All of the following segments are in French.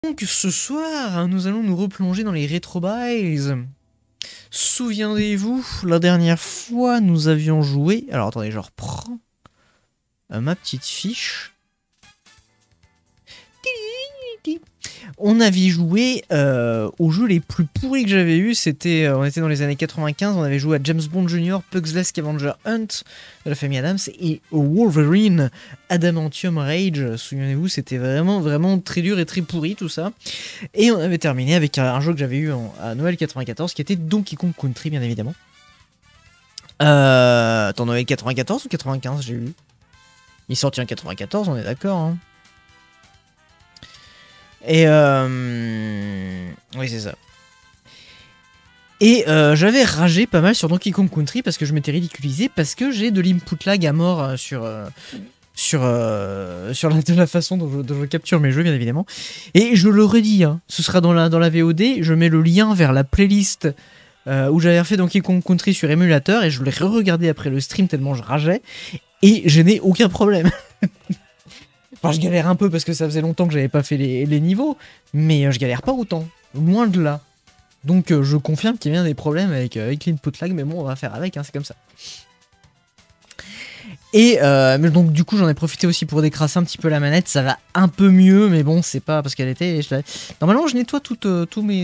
Donc ce soir, nous allons nous replonger dans les Retrobuys. Souvenez-vous, la dernière fois, nous avions joué... Alors attendez, je reprends ma petite fiche. On avait joué aux jeux les plus pourris que j'avais eu. C'était, on était dans les années 95. On avait joué à James Bond Jr., Pugsley Scavenger Hunt de la famille Adams et Wolverine Adamantium Rage. Souvenez-vous, c'était vraiment très dur et très pourri tout ça. Et on avait terminé avec un jeu que j'avais eu à Noël 94 qui était Donkey Kong Country, bien évidemment. Attends, Noël 94 ou 95 j'ai eu? Il est sorti en 94, on est d'accord, hein. Et oui, c'est ça. Et j'avais ragé pas mal sur Donkey Kong Country parce que je m'étais ridiculisé, parce que j'ai de l'input lag à mort sur la façon dont je capture mes jeux, bien évidemment. Et je le redis, hein, ce sera dans la VOD, je mets le lien vers la playlist où j'avais refait Donkey Kong Country sur émulateur, et je l'ai re-regardé après le stream tellement je rageais, et je n'ai aucun problème. Enfin, je galère un peu parce que ça faisait longtemps que j'avais pas fait les niveaux, mais je galère pas autant, loin de là. Donc je confirme qu'il y a bien des problèmes avec l'input lag, mais bon, on va faire avec, hein, c'est comme ça. Et donc du coup j'en ai profité aussi pour décrasser un petit peu la manette, ça va un peu mieux, mais bon c'est pas parce qu'elle était... Normalement je nettoie tous mes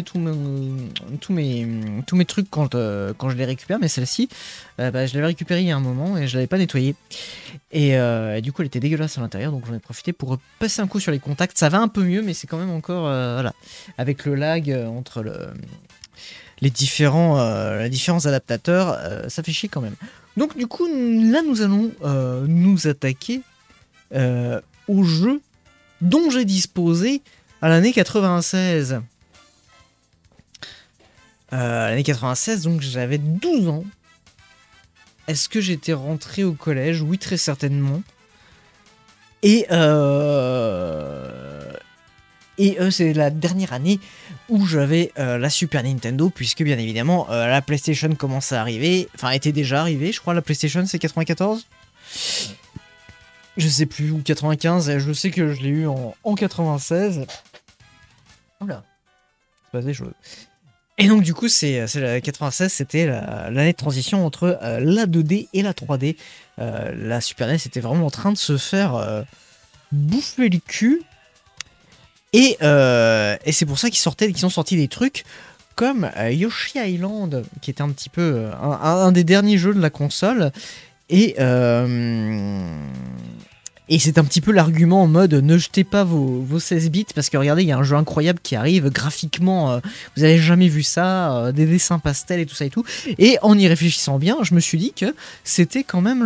trucs quand je les récupère, mais celle-ci, je l'avais récupérée il y a un moment et je l'avais pas nettoyée. Et du coup elle était dégueulasse à l'intérieur, donc j'en ai profité pour passer un coup sur les contacts. Ça va un peu mieux, mais c'est quand même encore... voilà, avec le lag entre les différents adaptateurs, ça fait chier quand même. Donc du coup, là nous allons nous attaquer au jeu dont j'ai disposé à l'année 96. L'année 96, donc j'avais 12 ans. Est-ce que j'étais rentré au collège? Oui, très certainement. Et c'est la dernière année où j'avais la Super Nintendo, puisque bien évidemment la PlayStation commençait à arriver, enfin était déjà arrivée, je crois. La PlayStation c'est 94, je sais plus, ou 95, je sais que je l'ai eu en 96. Oula, c'est pas des choses. Et donc du coup c'est la 96, c'était l'année de transition entre la 2D et la 3D. La Super NES était vraiment en train de se faire bouffer le cul. Et c'est pour ça qu'ils sont sortis des trucs comme Yoshi Island, qui était un petit peu un des derniers jeux de la console. Et c'est un petit peu l'argument en mode ne jetez pas vos 16 bits, parce que regardez, il y a un jeu incroyable qui arrive graphiquement, vous avez jamais vu ça, des dessins pastels et tout ça et tout. Et en y réfléchissant bien, je me suis dit que c'était quand même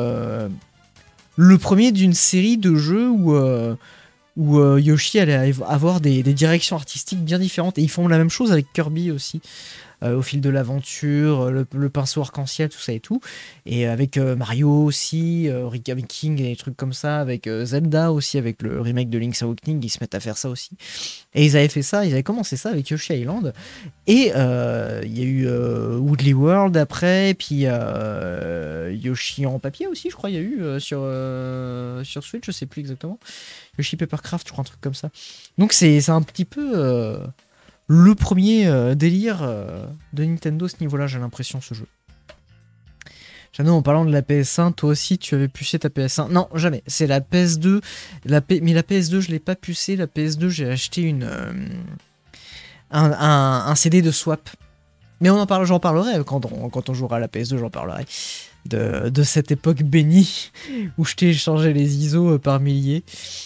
le premier d'une série de jeux où Yoshi allait avoir des directions artistiques bien différentes. Et ils font la même chose avec Kirby aussi, au fil de l'aventure, le pinceau arc-en-ciel, tout ça et tout. Et avec Mario aussi, Origami King et des trucs comme ça, avec Zelda aussi, avec le remake de Link's Awakening, ils se mettent à faire ça aussi. Et ils avaient commencé ça avec Yoshi Island. Et il y a eu Woodley World après, puis Yoshi en papier aussi, je crois, il y a eu sur Switch, je sais plus exactement. Yoshi Papercraft, je crois, un truc comme ça. Donc c'est un petit peu le premier délire de Nintendo à ce niveau-là, j'ai l'impression, ce jeu. Jeannot, en parlant de la PS1, toi aussi tu avais pucé ta PS1? Non, jamais. C'est la PS2. Mais la PS2, je l'ai pas pucé. La PS2, j'ai acheté un CD de swap. Mais j'en parlerai quand on jouera à la PS2, j'en parlerai. De cette époque bénie où je t'ai échangé les ISO par milliers.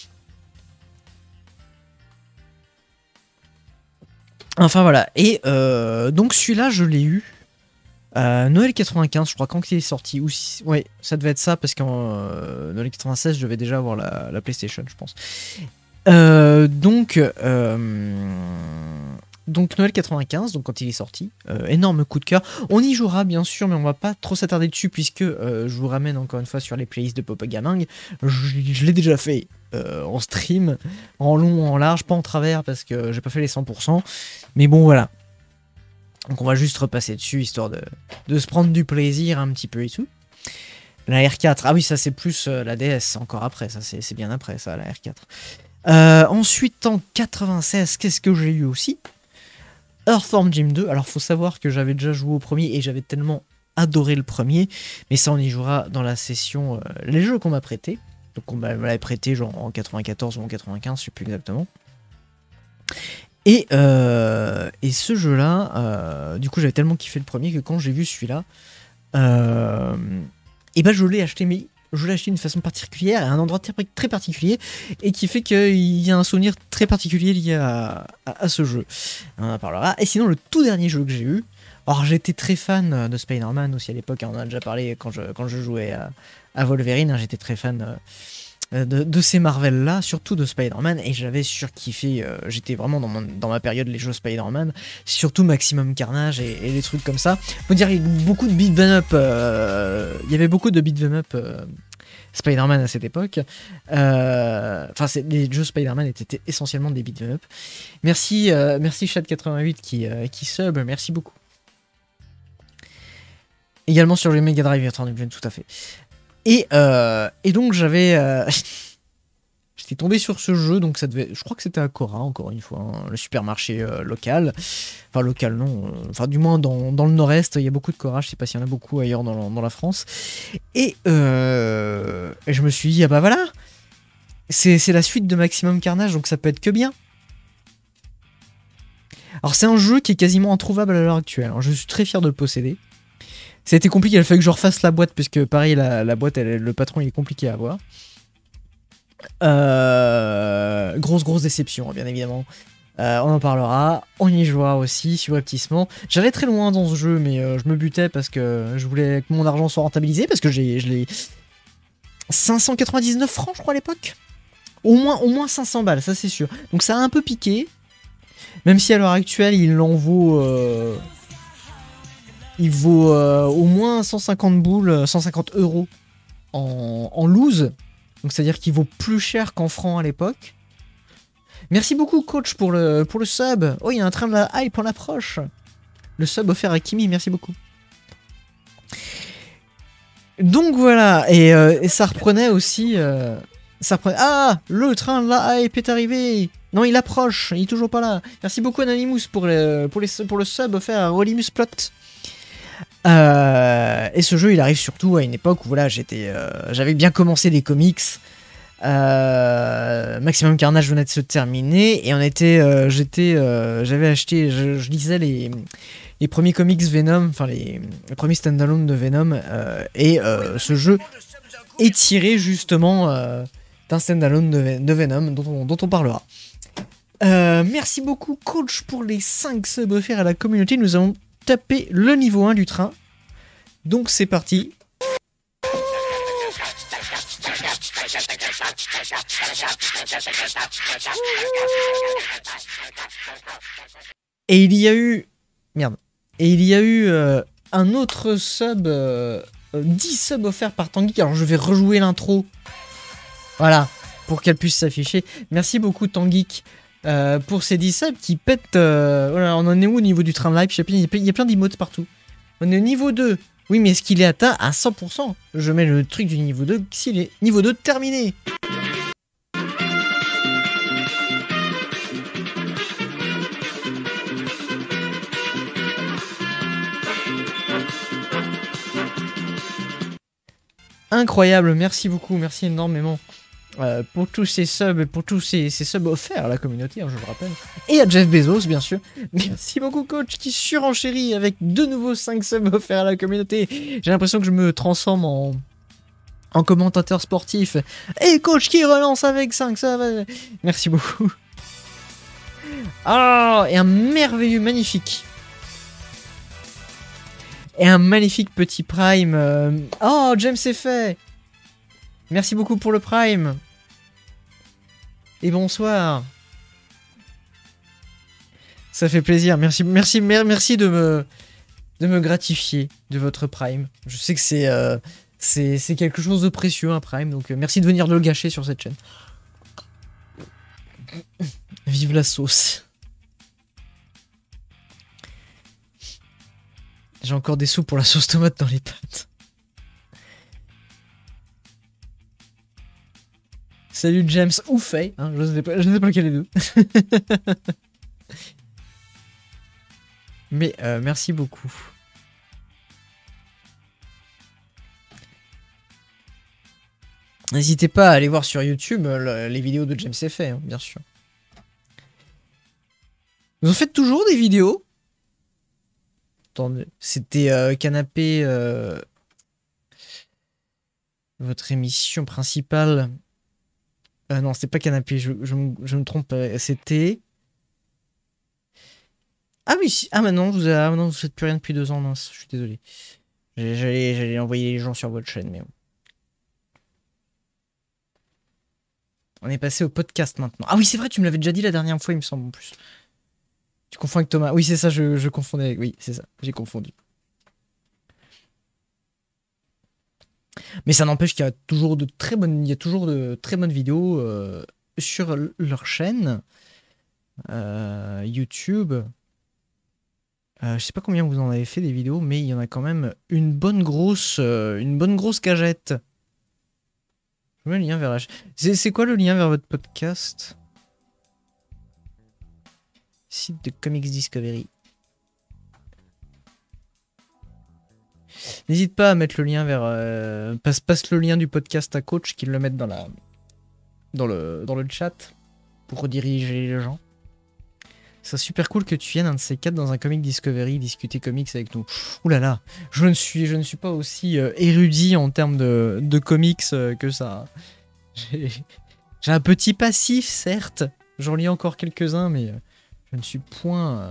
Enfin voilà, et donc celui-là je l'ai eu Noël 95, je crois, quand il est sorti. Ouais, ça devait être ça, parce qu'en Noël 96 je devais déjà avoir la PlayStation, je pense. Donc Noël 95, donc quand il est sorti, énorme coup de cœur. On y jouera bien sûr, mais on va pas trop s'attarder dessus, puisque je vous ramène encore une fois sur les playlists de Papa Gaming. Je l'ai déjà fait en stream, en long, en large, pas en travers, parce que j'ai pas fait les 100%. Mais bon, voilà. Donc on va juste repasser dessus, histoire de se prendre du plaisir un petit peu et tout. La R4, ah oui, ça c'est plus la DS, encore après, ça c'est bien après ça, la R4. Ensuite, en 96, qu'est-ce que j'ai eu aussi? Earthworm Jim 2. Alors, faut savoir que j'avais déjà joué au premier et j'avais tellement adoré le premier, mais ça, on y jouera dans la session les jeux qu'on m'a prêté. Donc, on m'avait prêté genre en 94 ou en 95, je sais plus exactement. Et ce jeu-là, du coup, j'avais tellement kiffé le premier que quand j'ai vu celui-là, et ben je l'ai acheté, mais je l'ai acheté d'une façon particulière, à un endroit très particulier, et qui fait qu'il y a un souvenir très particulier lié à ce jeu. On en parlera. Et sinon, le tout dernier jeu que j'ai eu, alors j'étais très fan de Spider-Man aussi à l'époque, on en a déjà parlé quand je jouais à Wolverine, hein, j'étais très fan de ces Marvel-là, surtout de Spider-Man, et j'avais surkiffé, j'étais vraiment dans ma période les jeux Spider-Man, surtout Maximum Carnage et les trucs comme ça. Faut dire, il y avait beaucoup de beat'em up, Spider-Man à cette époque. Enfin, les jeux Spider-Man étaient essentiellement des beat'em up. Merci Chat88 qui sub, merci beaucoup. Également sur les Mega Drive, tout à fait. Et donc j'avais j'étais tombé sur ce jeu, donc ça devait, je crois que c'était à Cora encore une fois, hein, le supermarché local, enfin local non, enfin du moins dans le nord-est il y a beaucoup de Cora, je sais pas s'il y en a beaucoup ailleurs dans la France, et je me suis dit ah bah voilà, c'est la suite de Maximum Carnage, donc ça peut être que bien. Alors c'est un jeu qui est quasiment introuvable à l'heure actuelle, hein, je suis très fier de le posséder. Ça a été compliqué, il a fallu que je refasse la boîte, parce que pareil, la boîte, le patron, il est compliqué à avoir. Grosse déception, bien évidemment. On en parlera. On y jouera aussi, subrepticement. J'allais très loin dans ce jeu, mais je me butais parce que je voulais que mon argent soit rentabilisé, parce que je l'ai 599 francs, je crois, à l'époque. Au moins 500 balles, ça c'est sûr. Donc ça a un peu piqué. Même si à l'heure actuelle, il en vaut... il vaut au moins 150 boules, 150 euros en loose. Donc c'est-à-dire qu'il vaut plus cher qu'en francs à l'époque. Merci beaucoup coach pour le sub. Oh, il y a un train de la hype en approche. Le sub offert à Kimi, merci beaucoup. Donc voilà, et ça reprenait aussi... Ah, le train de la hype est arrivé. Non, il approche, il est toujours pas là. Merci beaucoup Anonymous pour le sub offert à Rolimus Plot. Et ce jeu il arrive surtout à une époque où voilà, j'avais bien commencé les comics, Maximum Carnage venait de se terminer et j'avais acheté, je lisais les premiers comics Venom, enfin les premiers standalone de Venom, et ce jeu est tiré justement d'un standalone de Venom dont on parlera. Merci beaucoup coach pour les 5 subs offerts à la communauté. Nous avons tapé le niveau 1 du train. Donc c'est parti. Et il y a eu... Merde. Et il y a eu un autre sub... 10 subs offerts par Tanguy. Alors je vais rejouer l'intro. Voilà. Pour qu'elle puisse s'afficher. Merci beaucoup Tanguy. Pour ces 10 subs qui pètent... voilà, on en est où au niveau du train de live? Je sais pas, il y a plein d'emotes partout. On est au niveau 2. Oui, mais est-ce qu'il est atteint à 100%? Je mets le truc du niveau 2. S'il est niveau 2 terminé. Incroyable, merci beaucoup, merci énormément. Pour tous ces subs et pour tous ces subs offerts à la communauté, hein, je le rappelle. Et à Jeff Bezos, bien sûr. Merci beaucoup, coach, qui surenchérit avec de nouveaux 5 subs offerts à la communauté. J'ai l'impression que je me transforme en commentateur sportif. Et coach qui relance avec 5 subs. Merci beaucoup. Ah, et un merveilleux, magnifique. Et un magnifique petit prime. Oh, James c'est fait. Merci beaucoup pour le prime. Et bonsoir. Ça fait plaisir. Merci de me gratifier de votre prime. Je sais que c'est quelque chose de précieux un prime, donc merci de venir de le gâcher sur cette chaîne. Vive la sauce. J'ai encore des sous pour la sauce tomate dans les pâtes. Salut James ou Faye, hein, je sais pas lequel des deux. Mais merci beaucoup. N'hésitez pas à aller voir sur YouTube les vidéos de James et Faye, hein, bien sûr. Vous en faites toujours des vidéos? Attendez, c'était Canapé, votre émission principale. Non, c'était pas Canapé, je me trompe, c'était... Ah oui, ah maintenant vous faites plus rien depuis 2 ans, mince, je suis désolé. J'allais envoyer les gens sur votre chaîne, mais bon. On est passé au podcast maintenant. Ah oui, c'est vrai, tu me l'avais déjà dit la dernière fois, il me semble en plus. Tu confonds avec Thomas. Oui, c'est ça, je confondais avec... Oui, c'est ça, j'ai confondu. Mais ça n'empêche qu'il y a toujours de très bonnes, vidéos sur leur chaîne YouTube. Je sais pas combien vous en avez fait des vidéos, mais il y en a quand même une bonne grosse cagette. Je mets le lien vers la... C'est quoi le lien vers votre podcast? Site de Comics Discovery. N'hésite pas à mettre le lien vers... passe le lien du podcast à Coach, qu'il le mette dans le chat pour rediriger les gens. C'est super cool que tu viennes un de ces 4 dans un Comic Discovery discuter comics avec nous. Ouh là là, je ne suis pas aussi érudit en termes de comics que ça. J'ai un petit passif, certes. J'en lis encore quelques-uns, mais je ne suis point...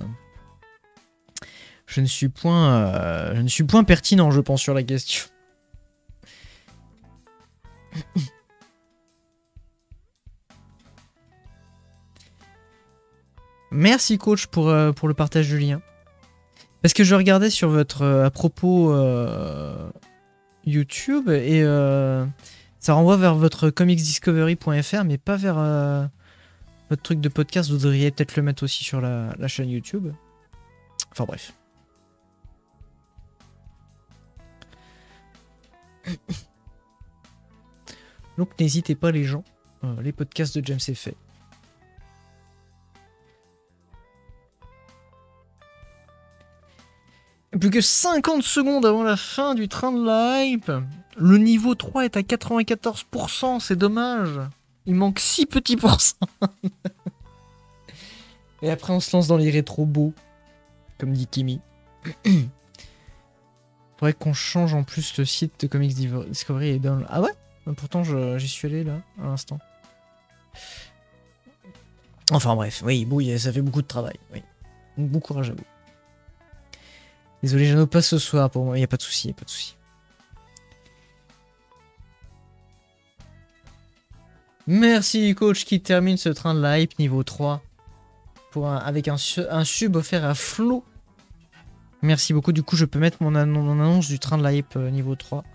Je ne suis point pertinent, je pense, sur la question. Merci coach pour le partage du lien. Parce que je regardais sur votre à propos YouTube et ça renvoie vers votre comicsdiscovery.fr mais pas vers votre truc de podcast. Vous devriez peut-être le mettre aussi sur la chaîne YouTube. Enfin bref. Donc n'hésitez pas les gens, les podcasts de James et Faye. Plus que 50 secondes avant la fin du train de la hype. Le niveau 3 est à 94%, c'est dommage. Il manque 6 petits pourcents. Et après on se lance dans les rétros beaux, comme dit Kimi. Faudrait qu'on change en plus le site de Comics Discovery et download. Ah ouais? Pourtant j'y suis allé là, à l'instant. Enfin bref, oui, ça fait beaucoup de travail. Oui. Donc, bon courage à vous. Désolé, Jeannot, pas ce soir pour moi, y a pas de souci, Merci coach qui termine ce train de la hype niveau 3 avec un sub offert à Flo. Merci beaucoup, du coup je peux mettre mon annonce du train de la hype niveau 3.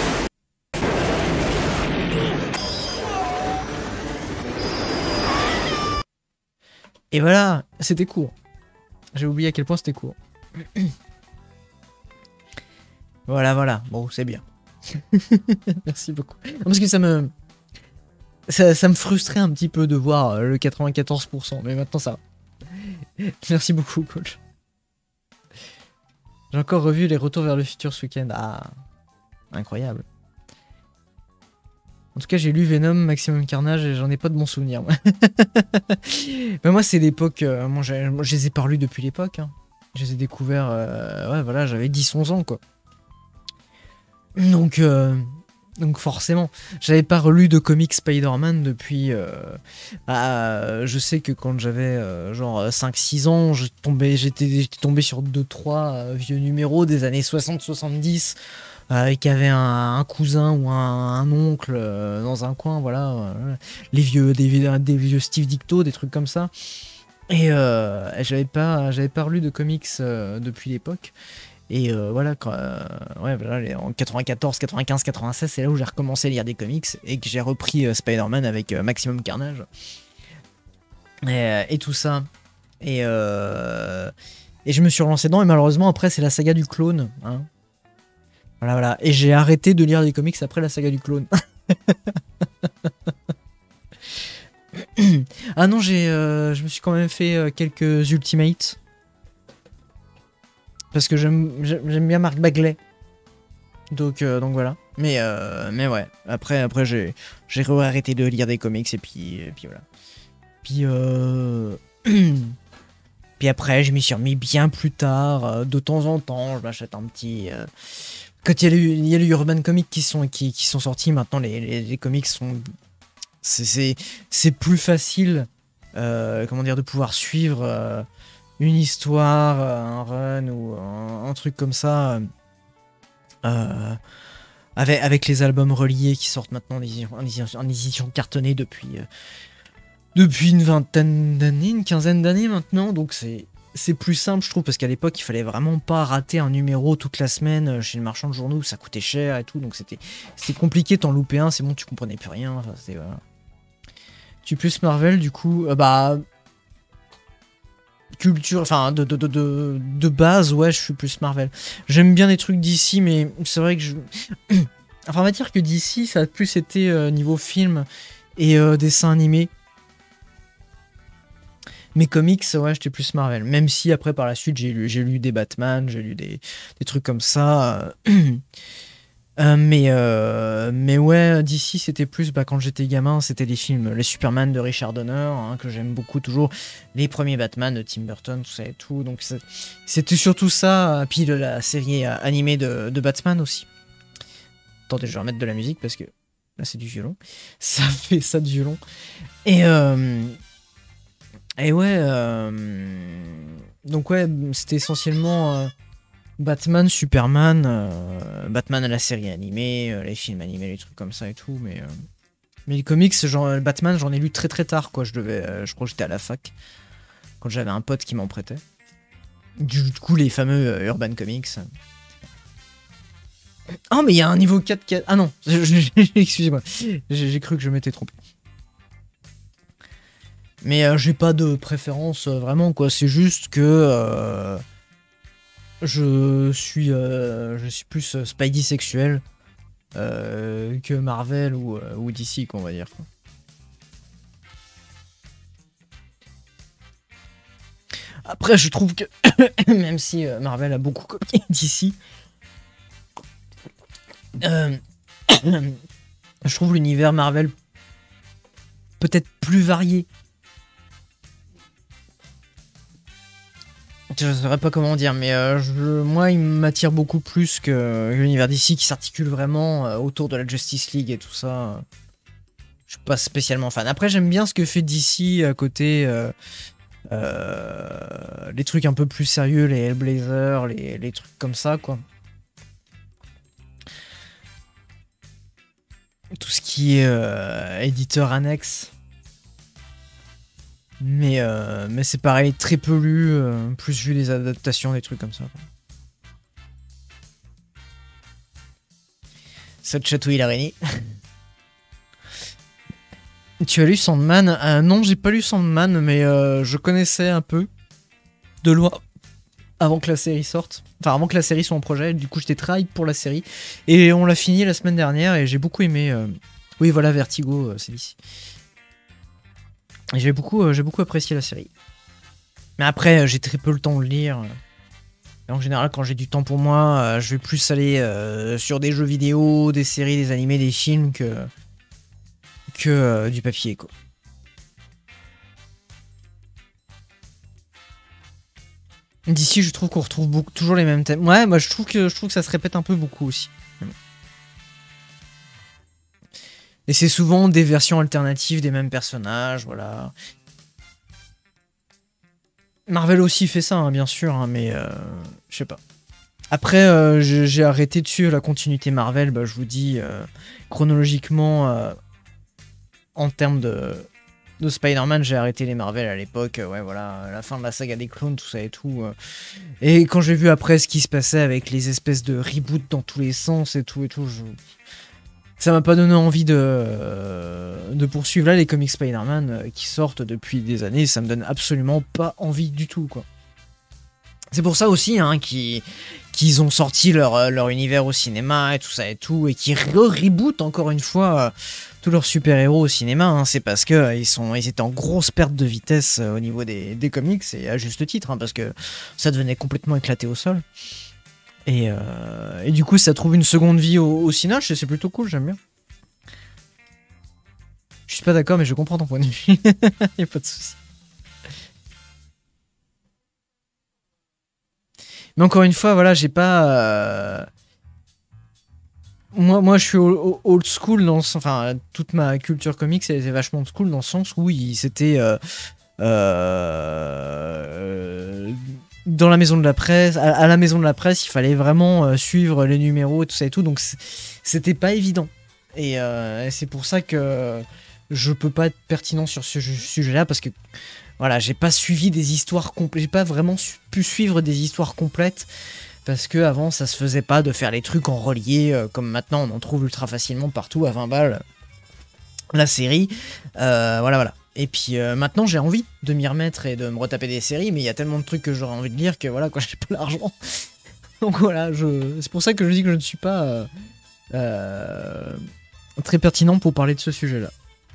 Et voilà, c'était court. J'ai oublié à quel point c'était court. Voilà, bon, c'est bien. Merci beaucoup. Non, parce que ça me frustrait un petit peu de voir le 94%, mais maintenant ça va. Merci beaucoup, coach. J'ai encore revu les Retours vers le futur ce week-end. Ah, incroyable. En tout cas, j'ai lu Venom, Maximum Carnage, et j'en ai pas de bons souvenirs. Mais moi, c'est l'époque... moi, je les ai pas relus depuis l'époque. Hein. Je les ai découverts... ouais, voilà, j'avais 10-11 ans, quoi. Donc forcément, j'avais pas relu de comics Spider-Man depuis... je sais que quand j'avais genre 5-6 ans, j'étais tombé sur 2-3 vieux numéros des années 60-70 qui avaient un cousin ou un oncle dans un coin, voilà. Des vieux Steve Ditko, des trucs comme ça. Et j'avais pas relu de comics depuis l'époque. Et voilà, en 94, 95, 96, c'est là où j'ai recommencé à lire des comics et que j'ai repris Spider-Man avec Maximum Carnage et tout ça. Et je me suis relancé dedans et malheureusement après c'est la saga du clone. Hein. Voilà. Et j'ai arrêté de lire des comics après la saga du clone. Ah non, je me suis quand même fait quelques Ultimates. Parce que j'aime bien Mark Bagley. Donc voilà. Mais ouais, après j'ai arrêté de lire des comics et puis voilà. Puis puis après, je m'y suis remis bien plus tard. De temps en temps, je m'achète un petit. Quand il y a les Urban Comics qui sont sortis, maintenant les comics sont. C'est plus facile, comment dire, de pouvoir suivre une histoire, un run ou un truc comme ça. Avec les albums reliés qui sortent maintenant en édition cartonnée depuis une vingtaine d'années, une quinzaine d'années maintenant, donc c'est plus simple je trouve, parce qu'à l'époque il fallait vraiment pas rater un numéro toute la semaine chez le marchand de journaux, ça coûtait cher et tout, donc c'était compliqué, t'en loupais un, c'est bon, tu comprenais plus rien, enfin, voilà. Tu plus Marvel du coup, bah culture, enfin de base, ouais, je suis plus Marvel. J'aime bien les trucs d'ici, mais c'est vrai que enfin on va dire que d'ici ça a plus été niveau film et dessin animé. Mes comics, ouais, j'étais plus Marvel. Même si après, par la suite, j'ai lu des Batman, j'ai lu des trucs comme ça. Mais ouais, d'ici, c'était plus, bah, quand j'étais gamin, c'était les films, les Superman de Richard Donner, hein, que j'aime beaucoup toujours. Les premiers Batman de Tim Burton, tout ça et tout. Donc c'était surtout ça. Puis de la série animée de Batman aussi. Attendez, je vais remettre de la musique parce que là, c'est du violon. Ça fait ça de violon. Et ouais, donc ouais, c'était essentiellement Batman, Superman, Batman à la série animée, les films animés, les trucs comme ça et tout, mais les comics, genre Batman, j'en ai lu très très tard, quoi. Je crois que j'étais à la fac quand j'avais un pote qui m'en prêtait. Du coup, les fameux Urban Comics. Oh, mais il y a un niveau 4. Ah non, excusez-moi, j'ai cru que je m'étais trompé. Mais j'ai pas de préférence vraiment, quoi. C'est juste que je suis plus Spidey sexuel que Marvel ou DC, qu'on va dire, quoi. Après, je trouve que même si Marvel a beaucoup copié DC, je trouve l'univers Marvel peut-être plus varié. Je saurais pas comment dire, mais moi, il m'attire beaucoup plus que l'univers d'ici qui s'articule vraiment autour de la Justice League et tout ça. Je suis pas spécialement fan. Après, j'aime bien ce que fait DC à côté, les trucs un peu plus sérieux, les Hellblazer, les trucs comme ça, quoi. Tout ce qui est éditeur annexe. Mais c'est pareil, très peu lu, plus vu les adaptations, des trucs comme ça. Ça te chatouille l'araignée. Tu as lu Sandman? Non, j'ai pas lu Sandman, mais je connaissais un peu de loin avant que la série sorte. Enfin, avant que la série soit en projet. Du coup, j'étais très hype pour la série. Et on l'a fini la semaine dernière et j'ai beaucoup aimé. Oui, voilà, Vertigo, c'est d'ici. J'ai beaucoup apprécié la série. Mais après, j'ai très peu le temps de lire. Et en général, quand j'ai du temps pour moi, je vais plus aller sur des jeux vidéo, des séries, des animés, des films que du papier, quoi. D'ici, je trouve qu'on retrouve toujours les mêmes thèmes. Ouais, moi je trouve que ça se répète un peu beaucoup aussi. Et c'est souvent des versions alternatives des mêmes personnages, voilà. Marvel aussi fait ça, hein, bien sûr, hein, mais je sais pas. Après, j'ai arrêté de suivre la continuité Marvel, bah, je vous dis, chronologiquement, en termes de Spider-Man, j'ai arrêté les Marvel à l'époque, ouais, voilà, la fin de la saga des clones, tout ça et tout. Et quand j'ai vu après ce qui se passait avec les espèces de reboots dans tous les sens et tout, ça m'a pas donné envie de poursuivre. Là, les comics Spider-Man qui sortent depuis des années, ça me donne absolument pas envie du tout, quoi. C'est pour ça aussi hein, qu'ils ont sorti leur univers au cinéma et tout ça et tout, et qui rebootent encore une fois tous leurs super-héros au cinéma, hein, c'est parce que ils étaient en grosse perte de vitesse au niveau des comics, et à juste titre, hein, parce que ça devenait complètement éclaté au sol. Et du coup, ça trouve une seconde vie au cinéma, c'est plutôt cool, j'aime bien. Je suis pas d'accord, mais je comprends ton point de vue. Y a pas de souci. Mais encore une fois, voilà, j'ai pas. Moi, je suis old school dans le sens. Enfin, toute ma culture comics, elle était vachement old school dans le sens où c'était. Dans la maison de la presse, à la maison de la presse, il fallait vraiment suivre les numéros et tout ça et tout, donc c'était pas évident. Et c'est pour ça que je peux pas être pertinent sur ce sujet-là, parce que voilà, j'ai pas suivi des histoires complètes, j'ai pas vraiment pu suivre des histoires complètes, parce que avant ça se faisait pas de faire les trucs en relié, comme maintenant on en trouve ultra facilement partout à 20 balles la série. Voilà. Et puis maintenant j'ai envie de m'y remettre et de me retaper des séries, mais il y a tellement de trucs que j'aurais envie de lire que voilà, quoi, j'ai pas l'argent. Donc voilà, c'est pour ça que je dis que je ne suis pas très pertinent pour parler de ce sujet-là.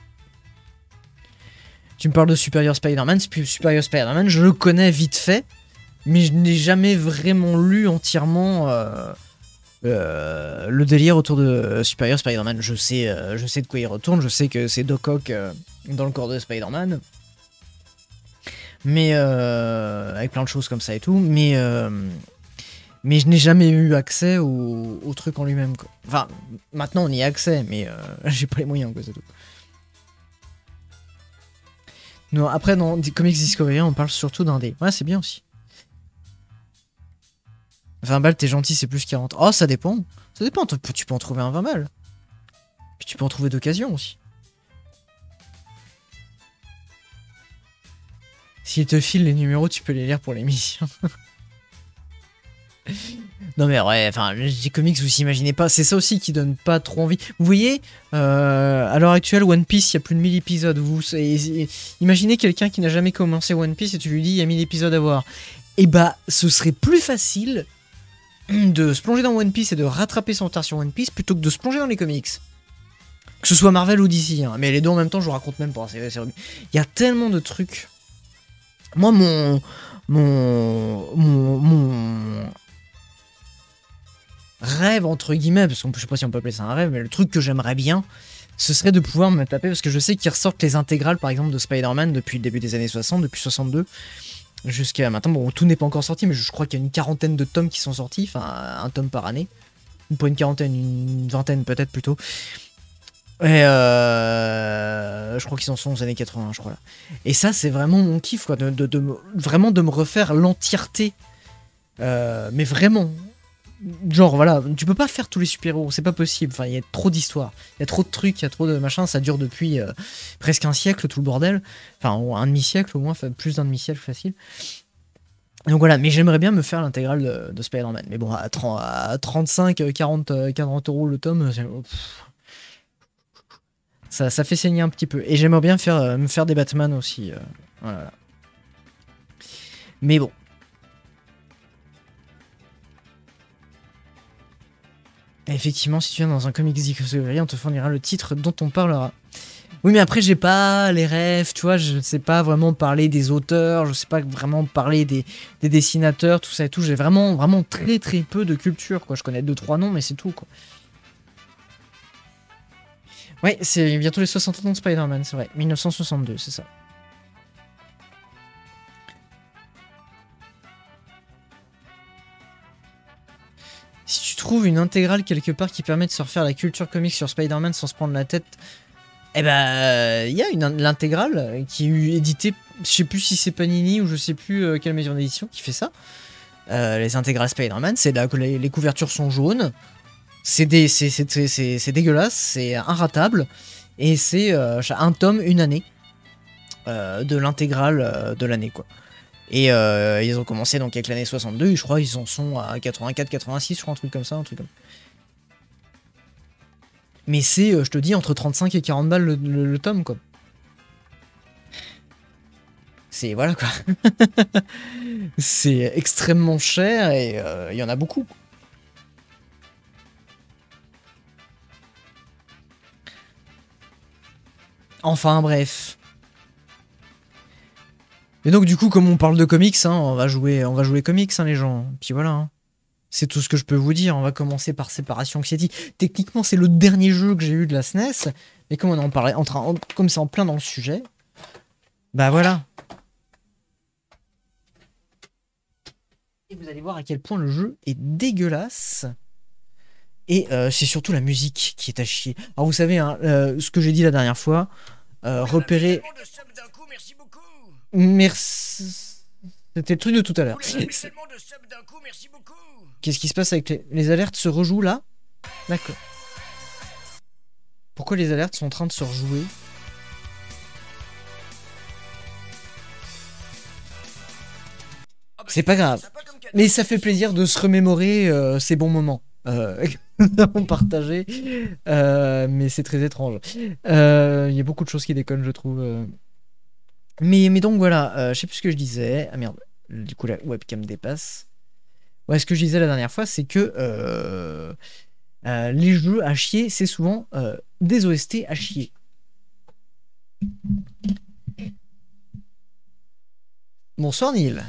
Tu me parles de Superior Spider-Man. Superior Spider-Man, je le connais vite fait, mais je n'ai jamais vraiment lu entièrement le délire autour de Superior Spider-Man. Je sais de quoi il retourne, je sais que c'est Doc Ock dans le corps de Spider-Man, mais avec plein de choses comme ça et tout, mais je n'ai jamais eu accès au truc en lui-même, quoi. Enfin, maintenant on y a accès, mais j'ai pas les moyens, quoi, c'est tout. Non, après, dans Comics Discovery, on parle surtout d'un dé. Ouais, c'est bien aussi. 20 balles, t'es gentil, c'est plus 40. Oh, ça dépend. Ça dépend, tu peux en trouver un 20 balles. Puis tu peux en trouver d'occasion aussi. S'il te file les numéros, tu peux les lire pour l'émission. Non mais ouais, enfin, les comics, vous imaginez pas, c'est ça aussi qui donne pas trop envie. Vous voyez, à l'heure actuelle, One Piece, il y a plus de 1000 épisodes. Imaginez quelqu'un qui n'a jamais commencé One Piece et tu lui dis il y a 1000 épisodes à voir. Et bah, ce serait plus facile de se plonger dans One Piece et de rattraper son retard sur One Piece plutôt que de se plonger dans les comics. Que ce soit Marvel ou DC, hein. Mais les deux en même temps, je vous raconte même pas. Il y a tellement de trucs. Moi, mon rêve, entre guillemets, parce que je sais pas si on peut appeler ça un rêve, mais le truc que j'aimerais bien, ce serait de pouvoir me taper, parce que je sais qu'ils ressortent les intégrales, par exemple, de Spider-Man depuis le début des années 60, depuis 62, jusqu'à maintenant. Bon, tout n'est pas encore sorti, mais je crois qu'il y a une quarantaine de tomes qui sont sortis, enfin, un tome par année. Pas une quarantaine, une vingtaine peut-être plutôt. Et je crois qu'ils en sont aux années 80, je crois. Là. Et ça, c'est vraiment mon kiff, quoi, vraiment de me refaire l'entièreté. Mais vraiment. Genre, voilà, tu peux pas faire tous les super-héros, c'est pas possible. Enfin, il y a trop d'histoires, il y a trop de trucs, il y a trop de machins. Ça dure depuis presque un siècle, tout le bordel. Enfin, un demi-siècle au moins, plus d'un demi-siècle facile. Donc voilà, mais j'aimerais bien me faire l'intégrale de Spider-Man. Mais bon, à 35, 40 euros le tome, ça fait saigner un petit peu. Et j'aimerais bien me faire des Batman aussi. Voilà. Mais bon. Effectivement, si tu viens dans un comics Discovery, on te fournira le titre dont on parlera. Oui, mais après, j'ai pas les rêves, tu vois, je sais pas vraiment parler des auteurs, je sais pas vraiment parler des dessinateurs, tout ça et tout. J'ai vraiment très très peu de culture, quoi. Je connais 2-3 noms, mais c'est tout, quoi. Ouais, c'est bientôt les 60 ans de Spider-Man, c'est vrai. 1962, c'est ça. Si tu trouves une intégrale quelque part qui permet de se refaire la culture comics sur Spider-Man sans se prendre la tête, eh ben, il y a l'intégrale qui est éditée, je sais plus si c'est Panini ou je sais plus quelle maison d'édition qui fait ça. Les intégrales Spider-Man, c'est là que les couvertures sont jaunes, c'est dégueulasse, c'est inratable, et c'est un tome, une année de l'intégrale de l'année, quoi. Et ils ont commencé donc avec l'année 62, et je crois qu'ils en sont à 84, 86, je crois, un truc comme ça, un truc comme. Mais c'est, je te dis, entre 35 et 40 balles le tome, quoi. C'est, voilà, quoi. C'est extrêmement cher, et il y en a beaucoup. Enfin bref. Et donc du coup, comme on parle de comics, hein, on va jouer comics, hein, les gens. Puis voilà. Hein. C'est tout ce que je peux vous dire. On va commencer par Séparation Anxiety. Techniquement, c'est le dernier jeu que j'ai eu de la SNES. Mais comme on en parlait, comme c'est en plein dans le sujet, bah voilà. Et vous allez voir à quel point le jeu est dégueulasse. Et c'est surtout la musique qui est à chier. Alors vous savez, hein, ce que j'ai dit la dernière fois, repérer... Merci... C'était le truc de tout à l'heure. Qu'est-ce qui se passe avec les alertes se rejouent là? D'accord. Pourquoi les alertes sont en train de se rejouer? C'est pas grave. Mais ça fait plaisir de se remémorer ces bons moments que nous avons partagés. Mais c'est très étrange. Il y a beaucoup de choses qui déconnent, je trouve. Mais donc voilà, je sais plus ce que je disais. Ah merde, du coup la webcam dépasse. Ouais, ce que je disais la dernière fois, c'est que les jeux à chier, c'est souvent des OST à chier. Bonsoir Neil.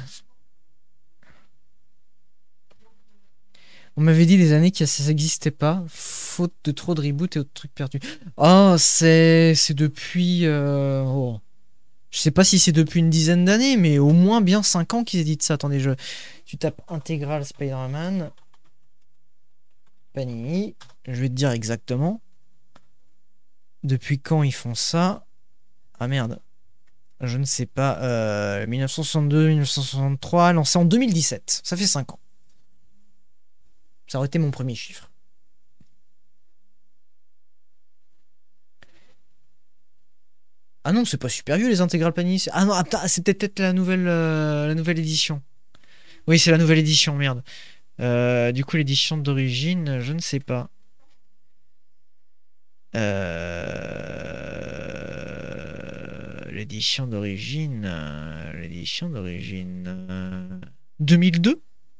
On m'avait dit des années que ça n'existait pas, faute de trop de reboot et autres trucs perdus. Oh, c'est depuis... Oh. Je sais pas si c'est depuis une dizaine d'années, mais au moins bien 5 ans qu'ils éditent ça. Attendez, tu tapes Intégral Spider-Man. Panini. Je vais te dire exactement. Depuis quand ils font ça? Ah merde. Je ne sais pas. 1962, 1963, lancé en 2017. Ça fait 5 ans. Ça aurait été mon premier chiffre. Ah non, c'est pas super vieux les intégrales Panini. Ah non, c'est peut-être la nouvelle édition. Oui, c'est la nouvelle édition, merde. Du coup, l'édition d'origine, je ne sais pas. L'édition d'origine... 2002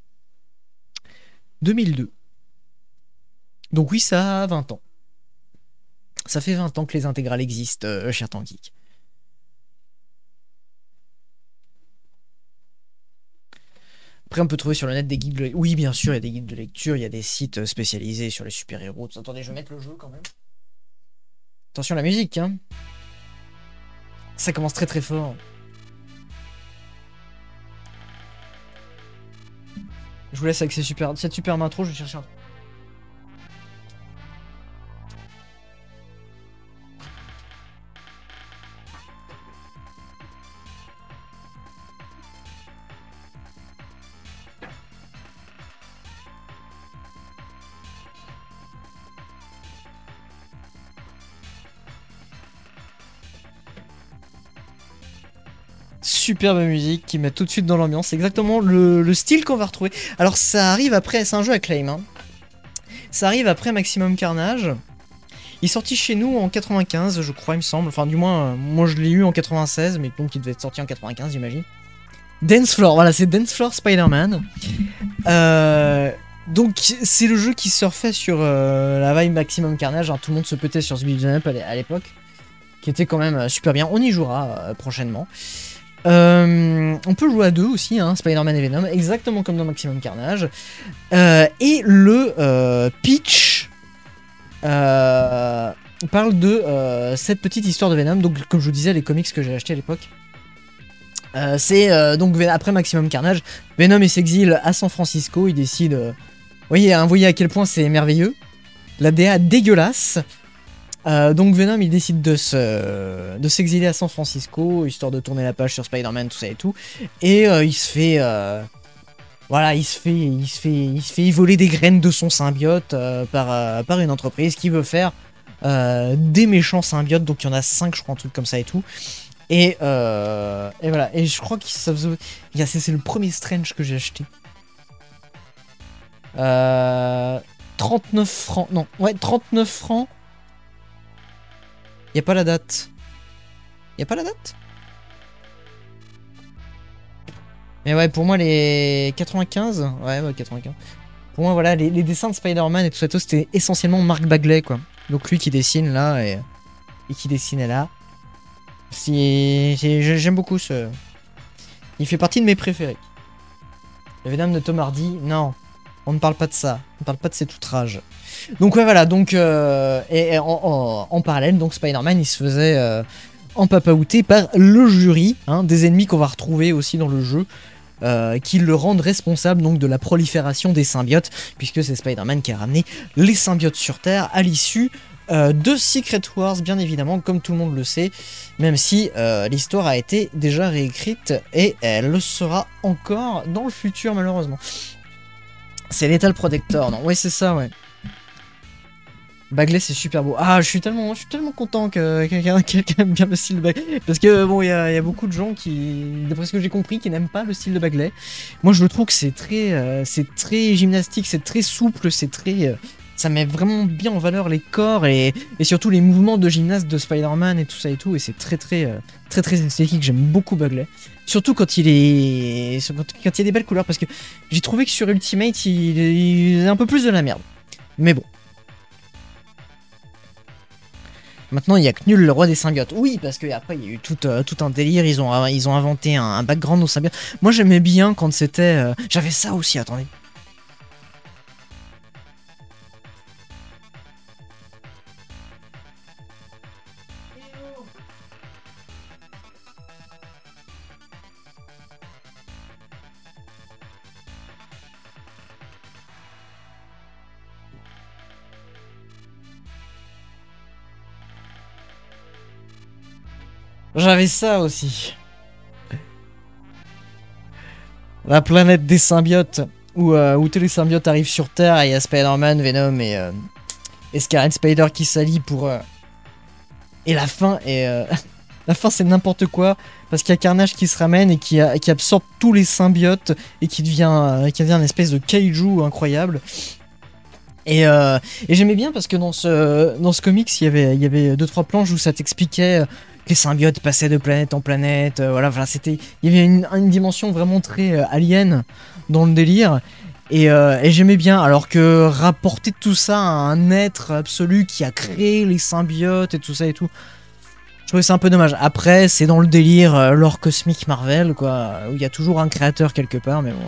2002. Donc oui, ça a 20 ans. Ça fait 20 ans que les intégrales existent, cher Tangeek. Après, on peut trouver sur le net des guides de lecture. Oui, bien sûr, il y a des guides de lecture, il y a des sites spécialisés sur les super-héros. Attendez, je vais mettre le jeu quand même. Attention à la musique, hein. Ça commence très très fort. Je vous laisse avec cette superbe intro, je vais chercher un truc. Superbe musique qui met tout de suite dans l'ambiance. C'est exactement le style qu'on va retrouver. Alors ça arrive après, c'est un jeu à claim. Hein. Ça arrive après Maximum Carnage. Il est sorti chez nous en 95, je crois, il me semble. Enfin, du moins, moi je l'ai eu en 96, mais donc il devait être sorti en 95, j'imagine. Dance Floor, voilà, c'est Dance Floor Spider-Man. Donc c'est le jeu qui surfait sur la vibe Maximum Carnage. Hein. Tout le monde se pétait sur ce beat'em up à l'époque, qui était quand même super bien. On y jouera prochainement. On peut jouer à deux aussi, hein, Spider-Man et Venom, exactement comme dans Maximum Carnage. Et le pitch parle de cette petite histoire de Venom. Donc, comme je vous disais, les comics que j'ai achetés à l'époque. C'est donc après Maximum Carnage, Venom il s'exile à San Francisco. Il décide. Voyez à quel point c'est merveilleux. La DA dégueulasse. Donc Venom il décide de s'exiler à San Francisco, histoire de tourner la page sur Spider-Man, tout ça et tout. Et il se fait... voilà, il se fait voler des graines de son symbiote par une entreprise qui veut faire des méchants symbiotes. Donc il y en a 5, je crois, un truc comme ça et tout. Et voilà, et je crois que ça faisait... C'est le premier Strange que j'ai acheté. 39 francs, non, ouais, 39 francs. Y a pas la date. Y a pas la date? Mais ouais, pour moi, les 95... Ouais, 95. Pour moi, voilà, les dessins de Spider-Man et tout ça, c'était essentiellement Mark Bagley, quoi. Donc lui qui dessine là, et qui dessinait là. J'aime beaucoup ce... Il fait partie de mes préférés. Le Venom de Tom Hardy, non. On ne parle pas de ça. On ne parle pas de cet outrage. Donc ouais, voilà. Donc, et en parallèle, donc Spider-Man, il se faisait empapaouter par le jury, hein, des ennemis qu'on va retrouver aussi dans le jeu, qui le rendent responsable donc de la prolifération des symbiotes, puisque c'est Spider-Man qui a ramené les symbiotes sur Terre à l'issue de Secret Wars, bien évidemment, comme tout le monde le sait, même si l'histoire a été déjà réécrite et elle le sera encore dans le futur, malheureusement. C'est Lethal Protector, non? Ouais, c'est ça, ouais. Bagley, c'est super beau. Ah, je suis tellement content que quelqu'un aime bien le style de Bagley. Parce que bon, il y a beaucoup de gens qui, d'après ce que j'ai compris, qui n'aiment pas le style de Bagley. Moi, je le trouve que c'est très gymnastique, c'est très souple, c'est très, ça met vraiment bien en valeur les corps et surtout les mouvements de gymnaste de Spider-Man et tout ça et tout. Et c'est très esthétique. J'aime beaucoup Bagley. Surtout quand il est, quand il y a des belles couleurs, parce que j'ai trouvé que sur Ultimate, il est un peu plus de la merde. Mais bon. Maintenant, il y a Knull, le roi des symbiotes. Oui, parce qu'après, il y a eu tout un délire. Ils ont inventé un background aux symbiotes. Moi, j'aimais bien quand c'était... J'avais ça aussi, attendez. J'avais ça aussi. La planète des symbiotes, où tous les symbiotes arrivent sur Terre et il y a Spider-Man, Venom et Scarlet Spider qui s'allient pour... Et la fin est... La fin c'est n'importe quoi, parce qu'il y a Carnage qui se ramène et qui absorbe tous les symbiotes et qui devient une espèce de kaiju incroyable. Et j'aimais bien parce que dans ce comics, il y avait 2-3 planches où ça t'expliquait que les symbiotes passaient de planète en planète. Voilà, il y avait une dimension vraiment très alien dans le délire. Et j'aimais bien, alors que rapporter tout ça à un être absolu qui a créé les symbiotes et tout ça et tout, je trouvais ça un peu dommage. Après, c'est dans le délire lore cosmique Marvel, quoi, où il y a toujours un créateur quelque part, mais bon...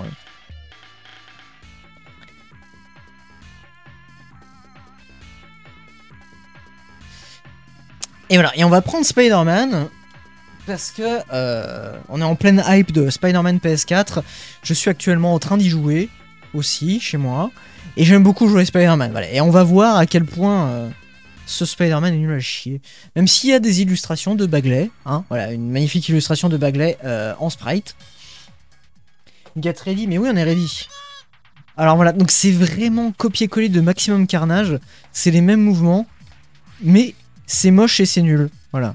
Et voilà, et on va prendre Spider-Man, parce que on est en pleine hype de Spider-Man PS4. Je suis actuellement en train d'y jouer, aussi, chez moi, et j'aime beaucoup jouer Spider-Man, voilà. Et on va voir à quel point ce Spider-Man est nul à chier. Même s'il y a des illustrations de Bagley, hein, voilà, une magnifique illustration de Bagley en sprite. Get ready, mais oui, on est ready. Alors voilà, donc c'est vraiment copier-coller de Maximum Carnage, c'est les mêmes mouvements, mais... c'est moche et c'est nul, voilà.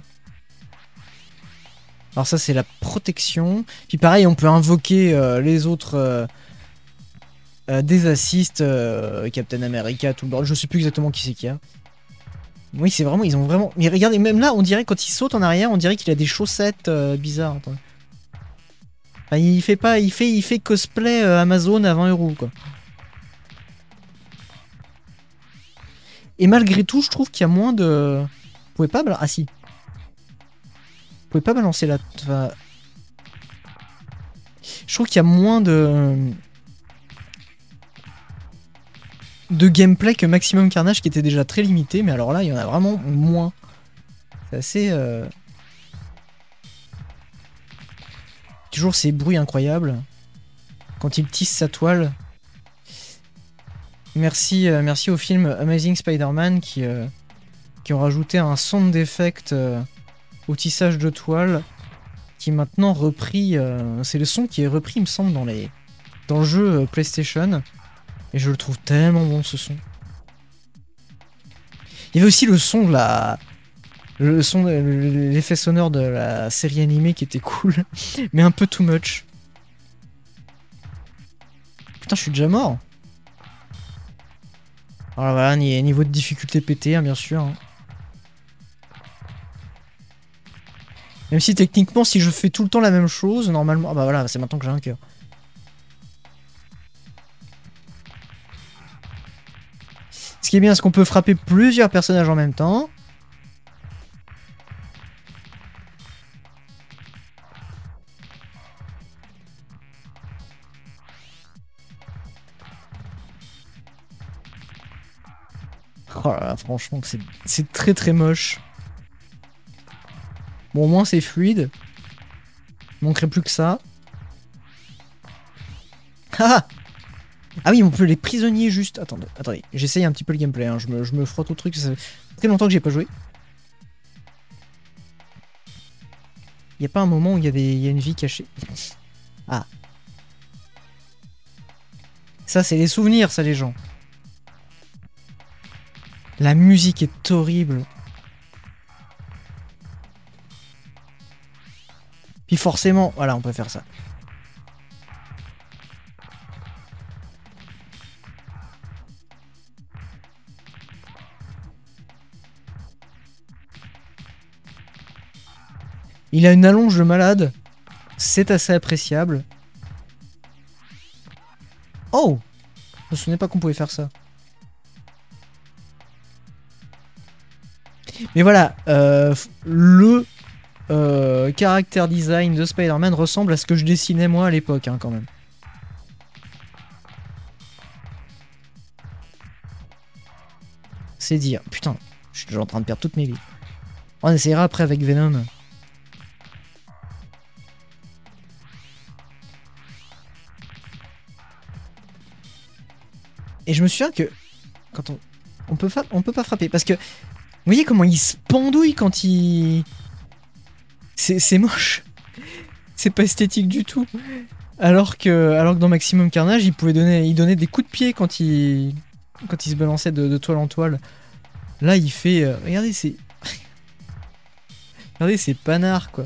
Alors ça c'est la protection. Puis pareil, on peut invoquer les autres des assists, Captain America, tout le bordel. Je sais plus exactement qui c'est qu'il y a. Oui, c'est vraiment, ils ont vraiment... Mais regardez, même là, on dirait quand il saute en arrière, on dirait qu'il a des chaussettes bizarres. Attendez. Enfin, il fait cosplay Amazon à 20 €, quoi. Et malgré tout, je trouve qu'il y a moins de... Vous pouvez pas... Ah si. Vous pouvez pas balancer la... Enfin... Je trouve qu'il y a moins de gameplay que Maximum Carnage, qui était déjà très limité, mais alors là, il y en a vraiment moins. C'est assez... Toujours ces bruits incroyables. Quand il tisse sa toile. Merci au film Amazing Spider-Man qui ont rajouté un sound d'effect au tissage de toile, qui est maintenant repris. C'est le son qui est repris, il me semble, dans le jeu PlayStation. Et je le trouve tellement bon, ce son. Il y avait aussi le son de l'effet sonore de la série animée qui était cool, mais un peu too much. Putain, je suis déjà mort. Alors voilà, niveau de difficulté pété, hein, bien sûr. Hein. Même si techniquement, si je fais tout le temps la même chose, normalement... Ah bah voilà, c'est maintenant que j'ai un cœur. Ce qui est bien, c'est qu'on peut frapper plusieurs personnages en même temps. Oh là là, franchement, c'est très très moche. Bon, au moins c'est fluide. Il manquerait plus que ça. Ah ah oui, on peut les prisonniers juste. Attendez, j'essaye un petit peu le gameplay. Hein. Je me frotte au truc. Ça fait très longtemps que j'ai pas joué. Y a pas un moment où il y a une vie cachée. Ah. Ça, c'est les souvenirs, ça, les gens. La musique est horrible. Puis forcément, voilà, on peut faire ça. Il a une allonge de malade. C'est assez appréciable. Oh! Je me souvenais pas qu'on pouvait faire ça. Mais voilà, le caractère design de Spider-Man ressemble à ce que je dessinais moi à l'époque, hein, quand même. C'est dire. Putain, je suis déjà en train de perdre toutes mes vies. On essaiera après avec Venom. Et je me souviens que quand on peut pas frapper parce que vous voyez comment il se pendouille quand il c'est moche. C'est pas esthétique du tout. Alors que dans Maximum Carnage, il donnait des coups de pied quand il se balançait de toile en toile. Là, il fait regardez, c'est regardez, c'est panard quoi.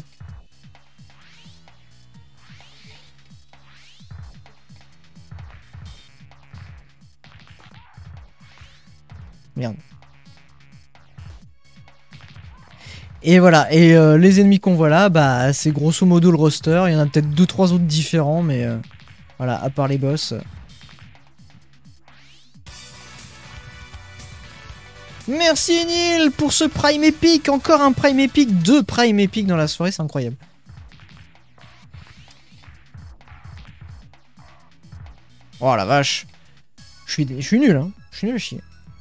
Merde. Et voilà, et les ennemis qu'on voit là, bah c'est grosso modo le roster. Il y en a peut-être 2-3 autres différents, mais voilà, à part les boss. Merci Neil pour ce Prime Epic. Encore un Prime Epic, 2 Prime Epic dans la soirée, c'est incroyable. Oh la vache. Je suis nul, hein. Je suis nul à chier.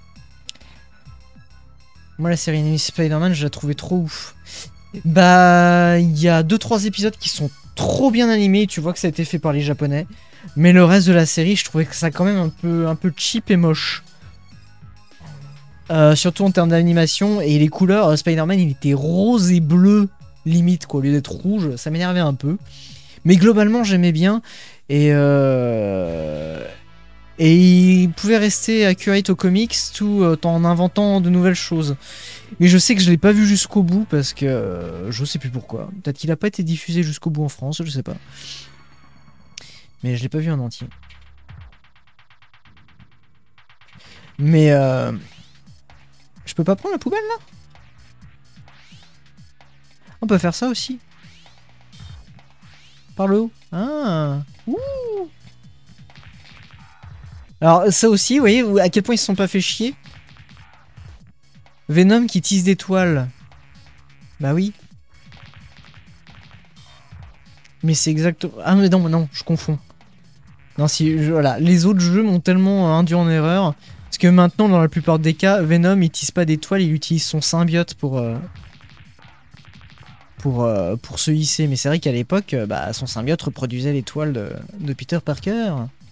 Moi, la série animée Spider-Man, je la trouvais trop ouf. Bah, il y a 2-3 épisodes qui sont trop bien animés. Tu vois que ça a été fait par les Japonais. Mais le reste de la série, je trouvais que ça quand même un peu cheap et moche. Surtout en termes d'animation. Et les couleurs, Spider-Man, il était rose et bleu, limite, quoi. Au lieu d'être rouge, ça m'énervait un peu. Mais globalement, j'aimais bien. Et il pouvait rester accurate aux comics tout en inventant de nouvelles choses. Mais je sais que je l'ai pas vu jusqu'au bout parce que je sais plus pourquoi. Peut-être qu'il a pas été diffusé jusqu'au bout en France, je sais pas. Mais je l'ai pas vu en entier. Mais je peux pas prendre la poubelle là? On peut faire ça aussi. Par le haut. Ah. Ouh. Alors ça aussi, vous voyez à quel point ils se sont pas fait chier. Venom qui tisse des toiles. Bah oui. Mais c'est exactement... Ah mais non, je confonds. Non, voilà, les autres jeux m'ont tellement induit en erreur. Parce que maintenant, dans la plupart des cas, Venom il tisse pas des toiles, il utilise son symbiote pour se hisser. Mais c'est vrai qu'à l'époque, bah, son symbiote reproduisait les toiles de Peter Parker.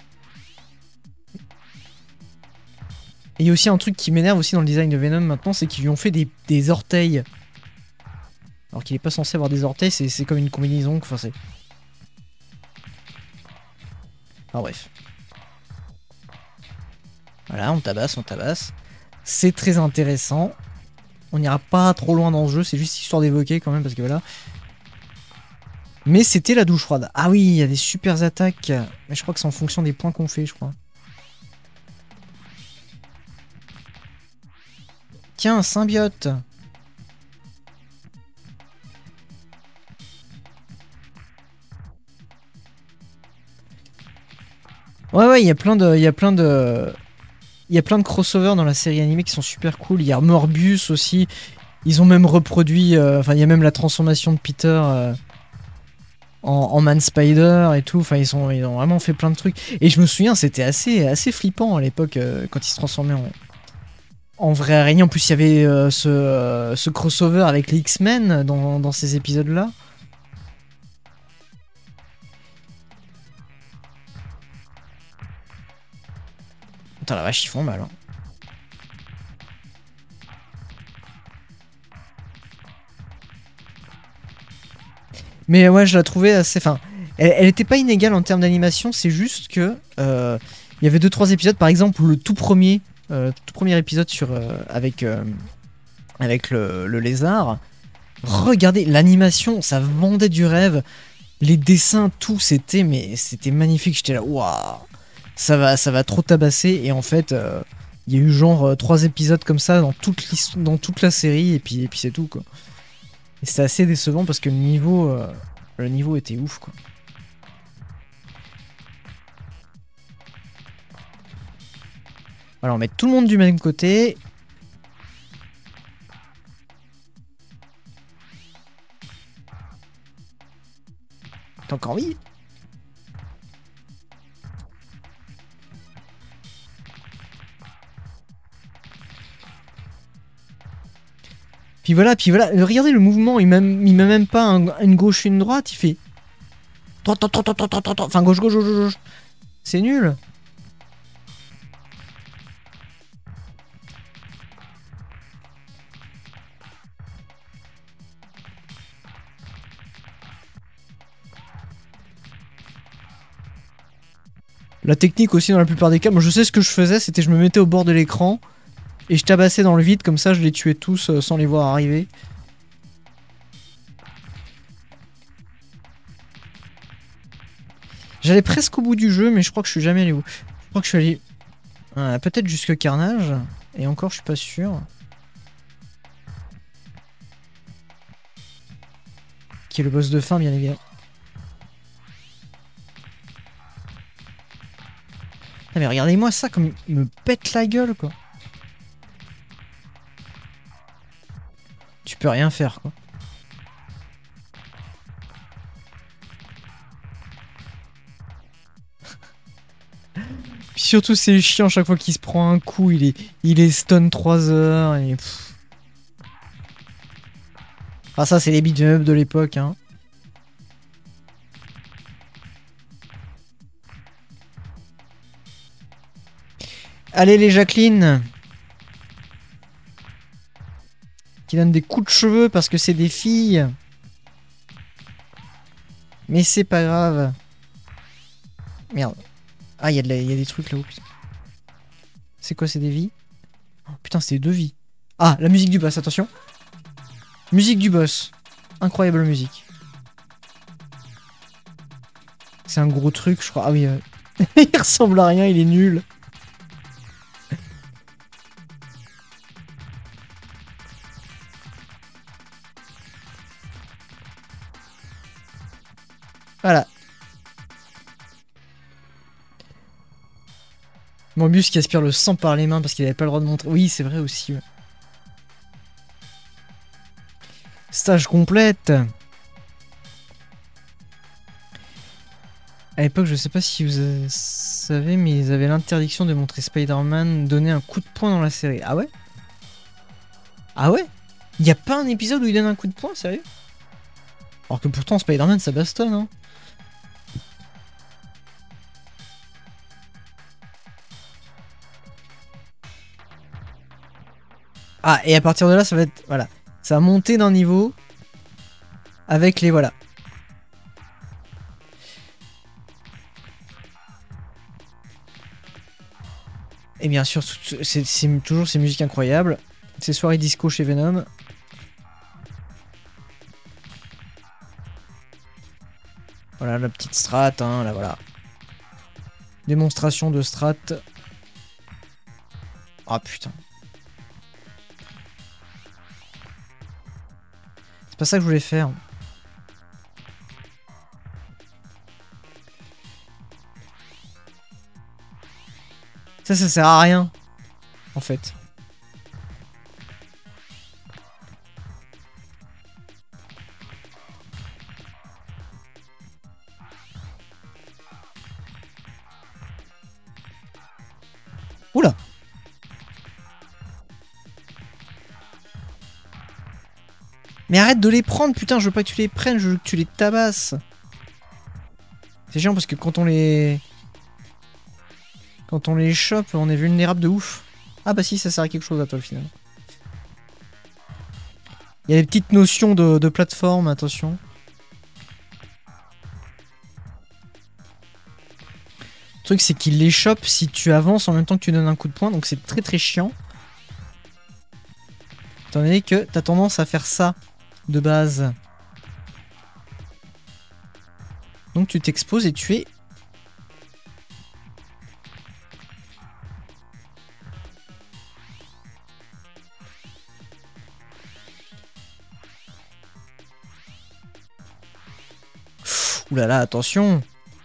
Et il y a aussi un truc qui m'énerve aussi dans le design de Venom maintenant, c'est qu'ils lui ont fait des orteils. Alors qu'il est pas censé avoir des orteils, c'est comme une combinaison. Enfin, c'est... Enfin bref. Voilà, on tabasse. C'est très intéressant. On n'ira pas trop loin dans ce jeu, c'est juste histoire d'évoquer quand même, parce que voilà. Mais c'était la douche froide. Ah oui, il y a des super attaques. Mais je crois que c'est en fonction des points qu'on fait, je crois. Tiens, un symbiote. Ouais, il y a plein de crossovers dans la série animée qui sont super cool. Il y a Morbius aussi. Ils ont même reproduit, enfin il y a même la transformation de Peter en Man Spider et tout. Enfin ils ont vraiment fait plein de trucs. Et je me souviens, c'était assez flippant à l'époque quand il se transformait En vrai araignée, en plus il y avait ce crossover avec les X-Men dans ces épisodes-là. Putain la vache, ils font mal. Hein. Mais ouais, je la trouvais assez... Enfin, elle était pas inégale en termes d'animation, c'est juste que... il y avait deux trois épisodes, par exemple le tout premier épisode avec le lézard. Regardez, l'animation, ça vendait du rêve. Les dessins, tout, c'était magnifique. J'étais là, waouh, ça va trop tabasser. Et en fait, il y a eu genre trois épisodes comme ça dans toute la série, et puis c'est tout, quoi. Et c'était assez décevant parce que le niveau était ouf, quoi. Voilà, on met tout le monde du même côté. T'as encore envie? Puis voilà, regardez le mouvement, il met même pas une gauche et une droite, il fait... Enfin, gauche, gauche, gauche, gauche. C'est nul. La technique aussi dans la plupart des cas, moi je sais ce que je faisais, c'était je me mettais au bord de l'écran et je tabassais dans le vide, comme ça je les tuais tous sans les voir arriver. J'allais presque au bout du jeu, mais je crois que je suis jamais allé où. Je crois que je suis allé peut-être jusque Carnage, et encore je suis pas sûr. Qui est le boss de fin, bien évidemment. Ah, mais regardez-moi ça, comme il me pète la gueule, quoi. Tu peux rien faire, quoi. Puis surtout, c'est chiant, chaque fois qu'il se prend un coup, il est stun 3 heures, et... Ah, ça, c'est les beat'em up de l'époque, hein. Allez, les Jacqueline, qui donnent des coups de cheveux parce que c'est des filles. Mais c'est pas grave. Merde. Ah, il y a des trucs là-haut, putain. C'est quoi, c'est des vies? Oh, putain, c'est deux vies. Ah, la musique du boss, attention. Musique du boss. Incroyable musique. C'est un gros truc, je crois. Ah oui, il ressemble à rien, il est nul. Voilà. Morbius qui aspire le sang par les mains parce qu'il avait pas le droit de montrer. Oui, c'est vrai aussi. Ouais. Stage complète. À l'époque, je sais pas si vous savez, mais ils avaient l'interdiction de montrer Spider-Man donner un coup de poing dans la série. Ah ouais? Ah ouais? Y a pas un épisode où il donne un coup de poing, sérieux? Alors que pourtant, Spider-Man, ça bastonne, hein. Ah, et à partir de là, ça va être... Voilà. Ça va monter d'un niveau avec les... Voilà. Et bien sûr, c'est toujours ces musiques incroyables. Ces soirées disco chez Venom. Voilà, la petite strat, hein, là, voilà. Démonstration de strat. Ah, putain. C'est pas ça que je voulais faire. Ça sert à rien, en fait. Oula! Mais arrête de les prendre, putain, je veux pas que tu les prennes, je veux que tu les tabasses. C'est chiant parce que quand on les... Quand on les chope, on est vulnérable de ouf. Ah bah si, ça sert à quelque chose à toi, au final. Il y a des petites notions de plateforme, attention. Le truc, c'est qu'il les chope si tu avances en même temps que tu donnes un coup de poing, donc c'est très très chiant. Étant donné que t'as tendance à faire ça, de base. Donc tu t'exposes et tu es... Ouh là là, attention.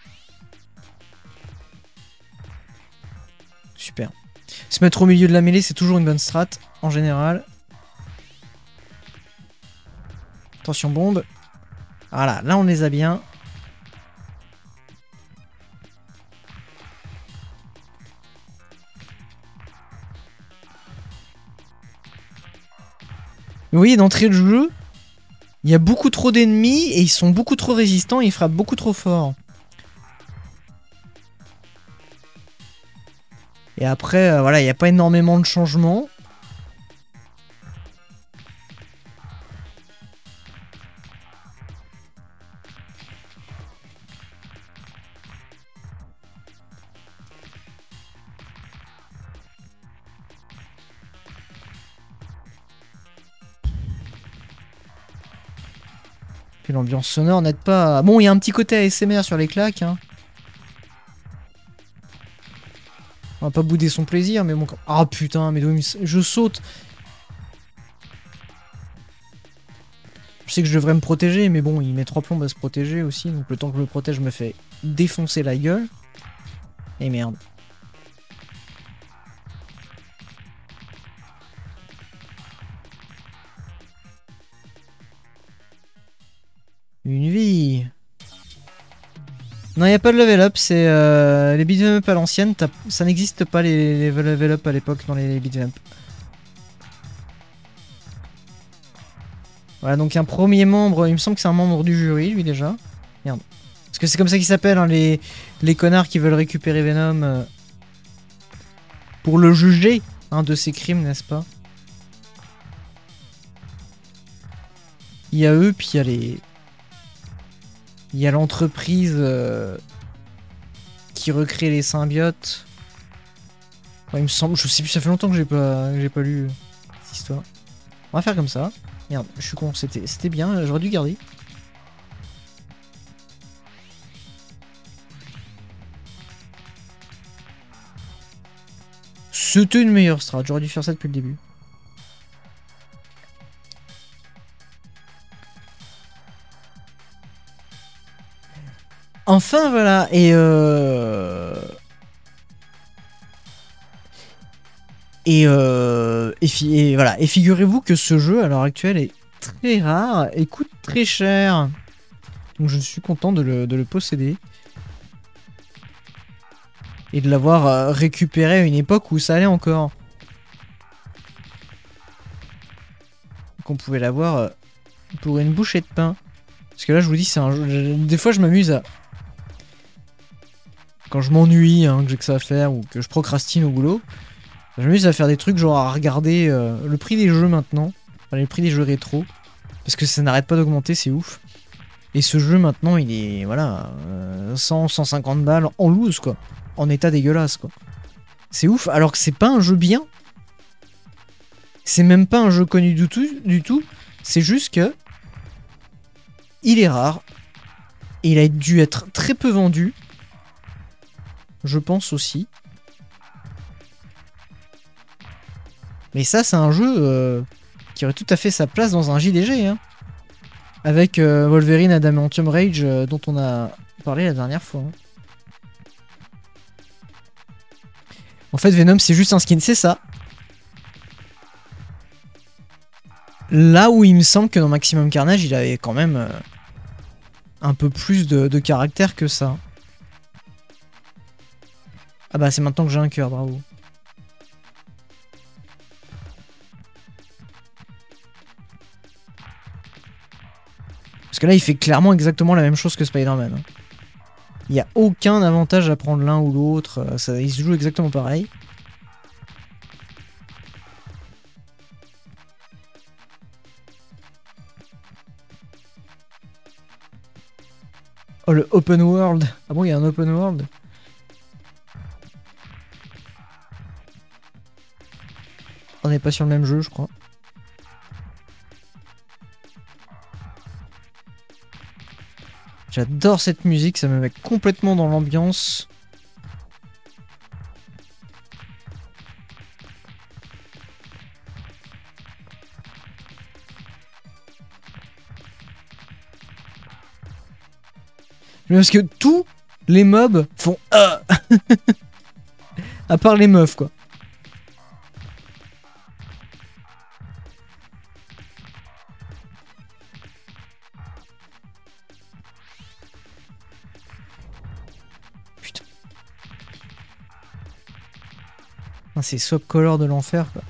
Super. Se mettre au milieu de la mêlée, c'est toujours une bonne strat, en général. Attention bombe. Voilà, là on les a bien. Vous voyez, d'entrée de jeu, il y a beaucoup trop d'ennemis et ils sont beaucoup trop résistants et ils frappent beaucoup trop fort. Et après, voilà, il n'y a pas énormément de changements. Puis l'ambiance sonore n'aide pas... Bon, il y a un petit côté ASMR sur les claques, hein. On va pas bouder son plaisir, mais bon... Ah putain, mais je saute. Je sais que je devrais me protéger, mais bon, il met 3 plombes à se protéger aussi, donc le temps que je me protège, je me fais défoncer la gueule. Et merde. Une vie. Non, il n'y a pas de level up, c'est les beat'em up à l'ancienne, ça n'existe pas les level up à l'époque dans les beat'em up. Voilà, donc un premier membre, il me semble que c'est un membre du jury, lui déjà. Merde. Parce que c'est comme ça qu'il s'appelle, hein, les connards qui veulent récupérer Venom pour le juger, hein, de ses crimes, n'est-ce pas? Il y a eux, puis il y a les... Il y a l'entreprise qui recrée les symbiotes. Ouais, il me semble, je sais plus, ça fait longtemps que j'ai pas lu cette histoire. On va faire comme ça. Merde, je suis con, c'était bien, j'aurais dû garder. C'était une meilleure strat, j'aurais dû faire ça depuis le début. Enfin voilà, et voilà, et figurez-vous que ce jeu à l'heure actuelle est très rare et coûte très cher. Donc je suis content de le posséder. Et de l'avoir récupéré à une époque où ça allait encore. Qu'on pouvait l'avoir pour une bouchée de pain. Parce que là je vous dis, c'est un jeu... Des fois je m'amuse à... Quand je m'ennuie, hein, que j'ai que ça à faire, ou que je procrastine au boulot, je m'amuse à faire des trucs genre à regarder le prix des jeux maintenant, enfin, le prix des jeux rétro, parce que ça n'arrête pas d'augmenter, c'est ouf. Et ce jeu maintenant, il est, voilà, 100-150 balles en loose, quoi, en état dégueulasse, quoi. C'est ouf, alors que c'est pas un jeu bien, c'est même pas un jeu connu du tout, c'est juste que il est rare, et il a dû être très peu vendu, je pense aussi. Mais ça, c'est un jeu qui aurait tout à fait sa place dans un JDG, hein. Avec Wolverine Adamantium Rage dont on a parlé la dernière fois. Hein. En fait, Venom, c'est juste un skin, c'est ça. Là où il me semble que dans Maximum Carnage, il avait quand même un peu plus de caractère que ça. Ah bah, c'est maintenant que j'ai un cœur, bravo. Parce que là, il fait clairement exactement la même chose que Spider-Man. Hein. Il n'y a aucun avantage à prendre l'un ou l'autre. Il se joue exactement pareil. Oh, le open world. Ah bon, il y a un open world? On n'est pas sur le même jeu, je crois. J'adore cette musique, ça me met complètement dans l'ambiance. Parce que tous les mobs font à part les meufs, quoi. Putain. C'est swap color de l'enfer, quoi.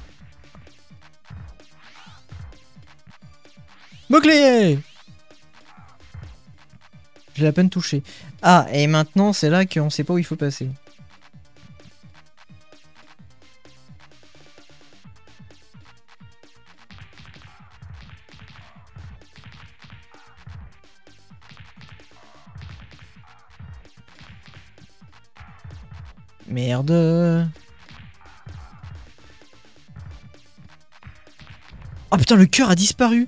Bouclier! J'ai à peine touché. Ah, et maintenant, c'est là qu'on sait pas où il faut passer. Merde. Oh putain, le cœur a disparu.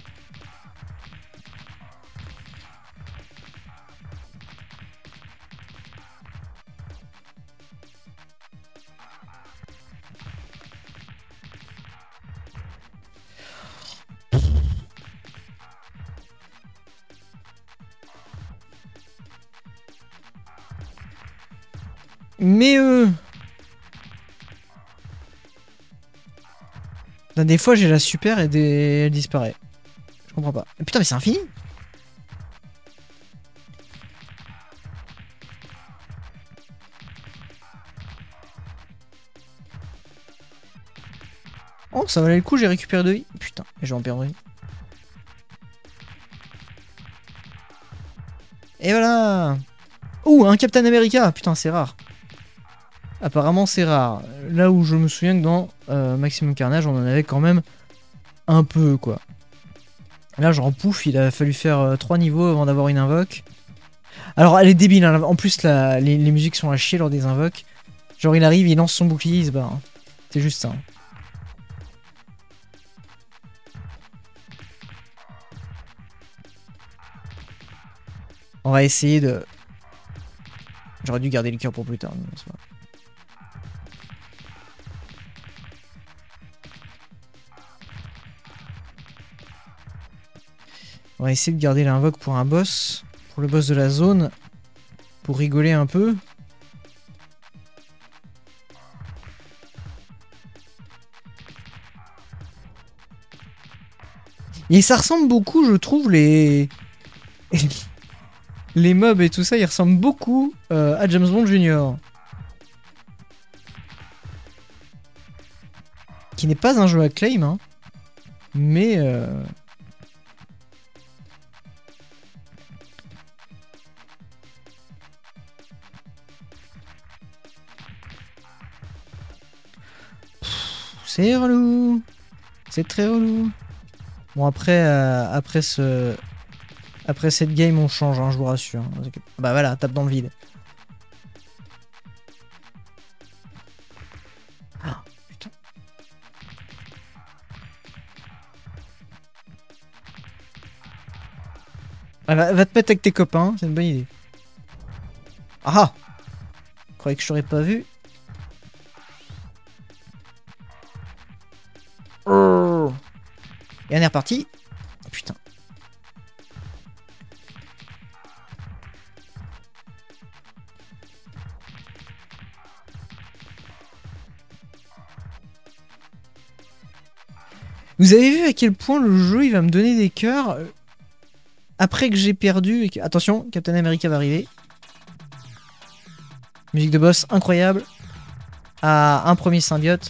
Mais des fois j'ai la super et elle disparaît. Je comprends pas. Putain, mais c'est infini. Oh, ça valait le coup, j'ai récupéré 2 vies. Putain, et j'ai en perdu. Et voilà. Ouh, un Captain America. Putain, c'est rare. Apparemment, c'est rare. Là où je me souviens que dans Maximum Carnage, on en avait quand même un peu, quoi. Là, genre, pouf, il a fallu faire 3 niveaux avant d'avoir une invoque. Alors, elle est débile, hein. En plus, les musiques sont à chier lors des invoques. Genre, il arrive, il lance son bouclier, il se barre. C'est juste ça. On va essayer de... J'aurais dû garder le cœur pour plus tard. Mais c'est pas... On va essayer de garder l'invoque pour un boss. Pour le boss de la zone. Pour rigoler un peu. Et ça ressemble beaucoup, je trouve, les mobs et tout ça, ils ressemblent beaucoup à James Bond Jr. Qui n'est pas un jeu à claim, hein. Mais... c'est relou. C'est très relou. Bon, après, après cette game, on change, hein, je vous rassure. Bah voilà, tape dans le vide. Ah, putain. Ah, va te mettre avec tes copains, c'est une bonne idée. Ah! Je croyais que je t'aurais pas vu. Et on est reparti. Oh, putain. Vous avez vu à quel point le jeu il va me donner des cœurs après que j'ai perdu et que... Attention, Captain America va arriver. Musique de boss incroyable. Ah, un premier symbiote.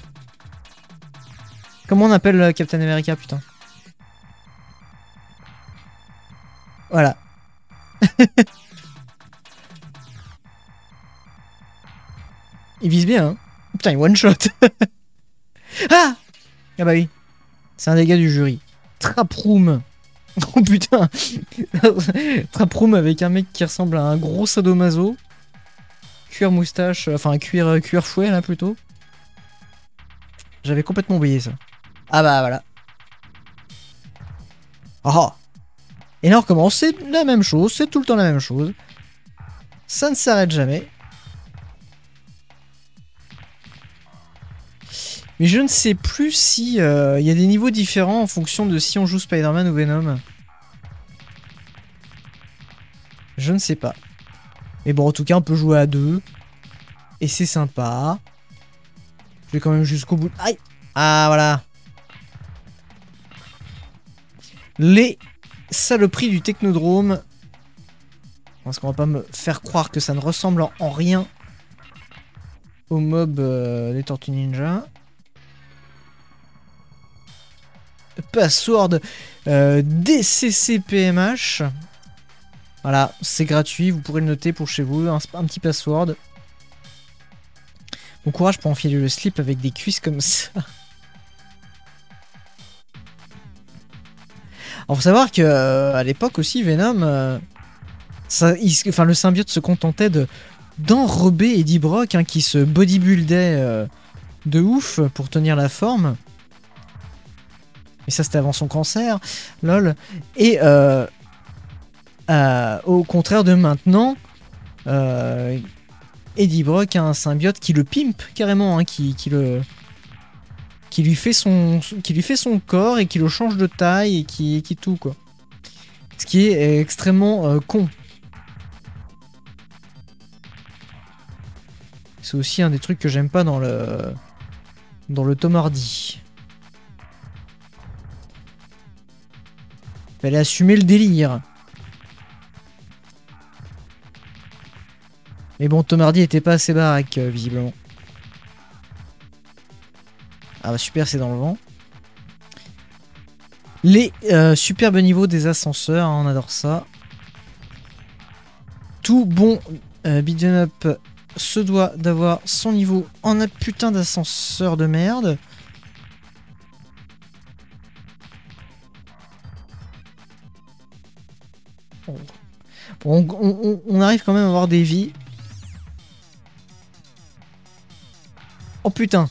Comment on appelle Captain America, putain? Voilà. Il vise bien, hein. Putain, il one shot. Ah! Ah bah oui. C'est un des gars du jury. Traproom. Oh putain. Traproom avec un mec qui ressemble à un gros sadomaso. Cuir moustache, enfin cuir fouet là plutôt. J'avais complètement oublié ça. Ah bah voilà. Ah. Et là on recommence, c'est la même chose, c'est tout le temps la même chose. Ça ne s'arrête jamais. Mais je ne sais plus si y a des niveaux différents en fonction de si on joue Spider-Man ou Venom. Je ne sais pas. Mais bon, en tout cas, on peut jouer à deux. Et c'est sympa. Je vais quand même jusqu'au bout. Aïe! Ah, voilà. Les saloperies du Technodrome. Parce qu'on va pas me faire croire que ça ne ressemble en rien au mob des Tortues Ninja. Password DCCPMH. Voilà, c'est gratuit, vous pourrez le noter pour chez vous, un petit password. Bon courage pour enfiler le slip avec des cuisses comme ça. Alors faut savoir que à l'époque aussi Venom, le symbiote se contentait d'enrober Eddie Brock, hein, qui se bodybuildait de ouf pour tenir la forme. Mais ça c'était avant son cancer, lol. Et au contraire de maintenant, Eddie Brock a un symbiote qui le pimpe carrément, hein, qui lui fait son corps et qui le change de taille et qui tout quoi. Ce qui est extrêmement con. C'est aussi un des trucs que j'aime pas dans le Tom Hardy. Fallait assumer le délire. Mais bon, Tom Hardy était pas assez baraque, visiblement. Ah bah super, c'est dans le vent. Les superbes niveaux des ascenseurs, hein, on adore ça. Tout bon beat'em up se doit d'avoir son niveau en un putain d'ascenseur de merde. On arrive quand même à avoir des vies. Oh putain.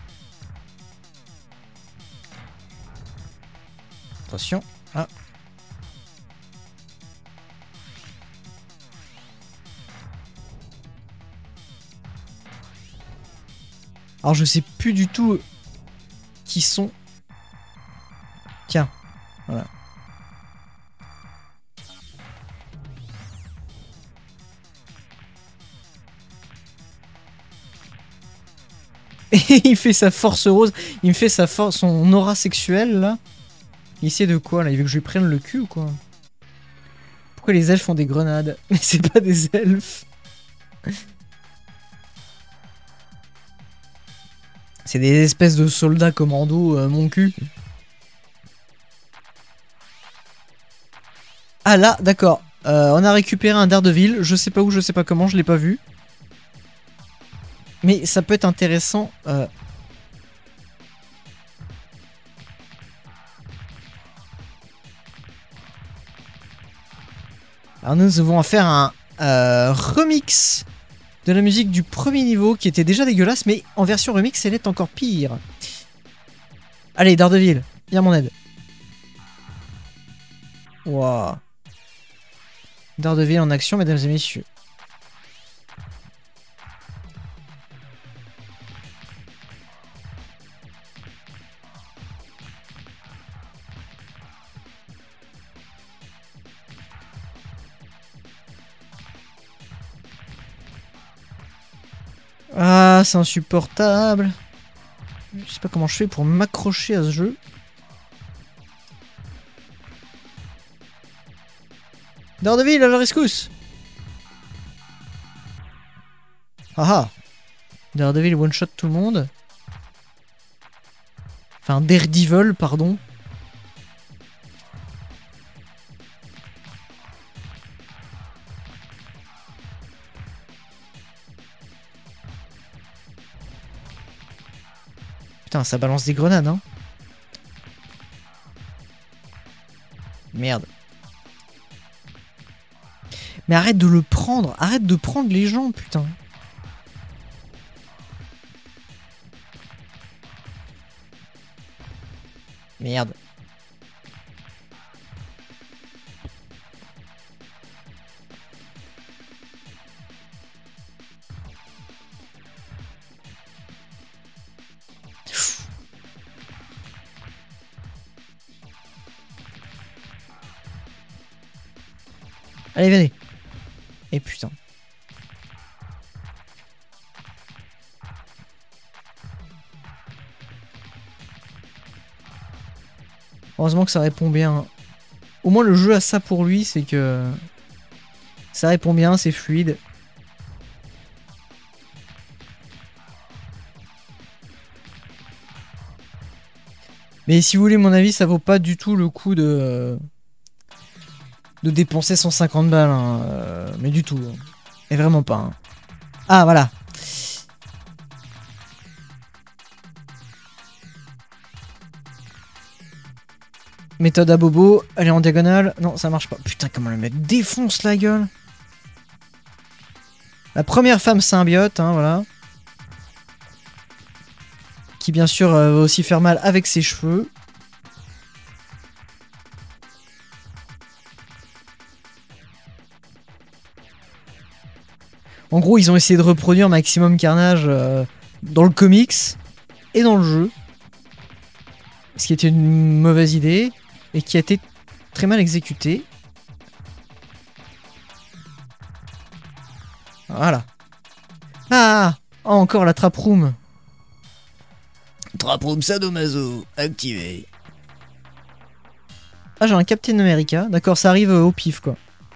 Attention. Ah. Alors je sais plus du tout qui sont. Tiens. Voilà. Et il fait sa force rose. Il me fait son aura sexuelle là. Il essaie de quoi là? Il veut que je lui prenne le cul ou quoi? Pourquoi les elfes ont des grenades? Mais c'est pas des elfes. C'est des espèces de soldats commando, mon cul. Ah là, d'accord. On a récupéré un Daredevil. Je sais pas où, je sais pas comment, je l'ai pas vu. Mais ça peut être intéressant. Alors nous avons à faire un remix de la musique du premier niveau qui était déjà dégueulasse, mais en version remix elle est encore pire. Allez Daredevil, viens à mon aide. Waouh. Daredevil en action, mesdames et messieurs. Ah, c'est insupportable. Je sais pas comment je fais pour m'accrocher à ce jeu. Daredevil à la rescousse. Ah ah. Daredevil one-shot tout le monde. Enfin, Daredevil, pardon. Putain, ça balance des grenades, hein. Merde. Mais arrête de le prendre. Arrête de prendre les gens, putain. Merde. Allez, venez. Et putain. Heureusement que ça répond bien. Au moins le jeu a ça pour lui, c'est que ça répond bien, c'est fluide. Mais si vous voulez mon avis, ça vaut pas du tout le coup de dépenser 150 balles, hein, mais du tout. Et vraiment pas. Hein. Ah voilà. Méthode à bobo, elle est en diagonale. Non, ça marche pas. Putain, comment le mec défonce la gueule. La première femme symbiote, hein, voilà. Qui bien sûr va aussi faire mal avec ses cheveux. En gros, ils ont essayé de reproduire Maximum Carnage dans le comics et dans le jeu. Ce qui était une mauvaise idée et qui a été très mal exécuté. Voilà. Ah, encore la trap room. Trap room sadomaso activé. Ah, j'ai un Captain America. D'accord, ça arrive au pif, quoi.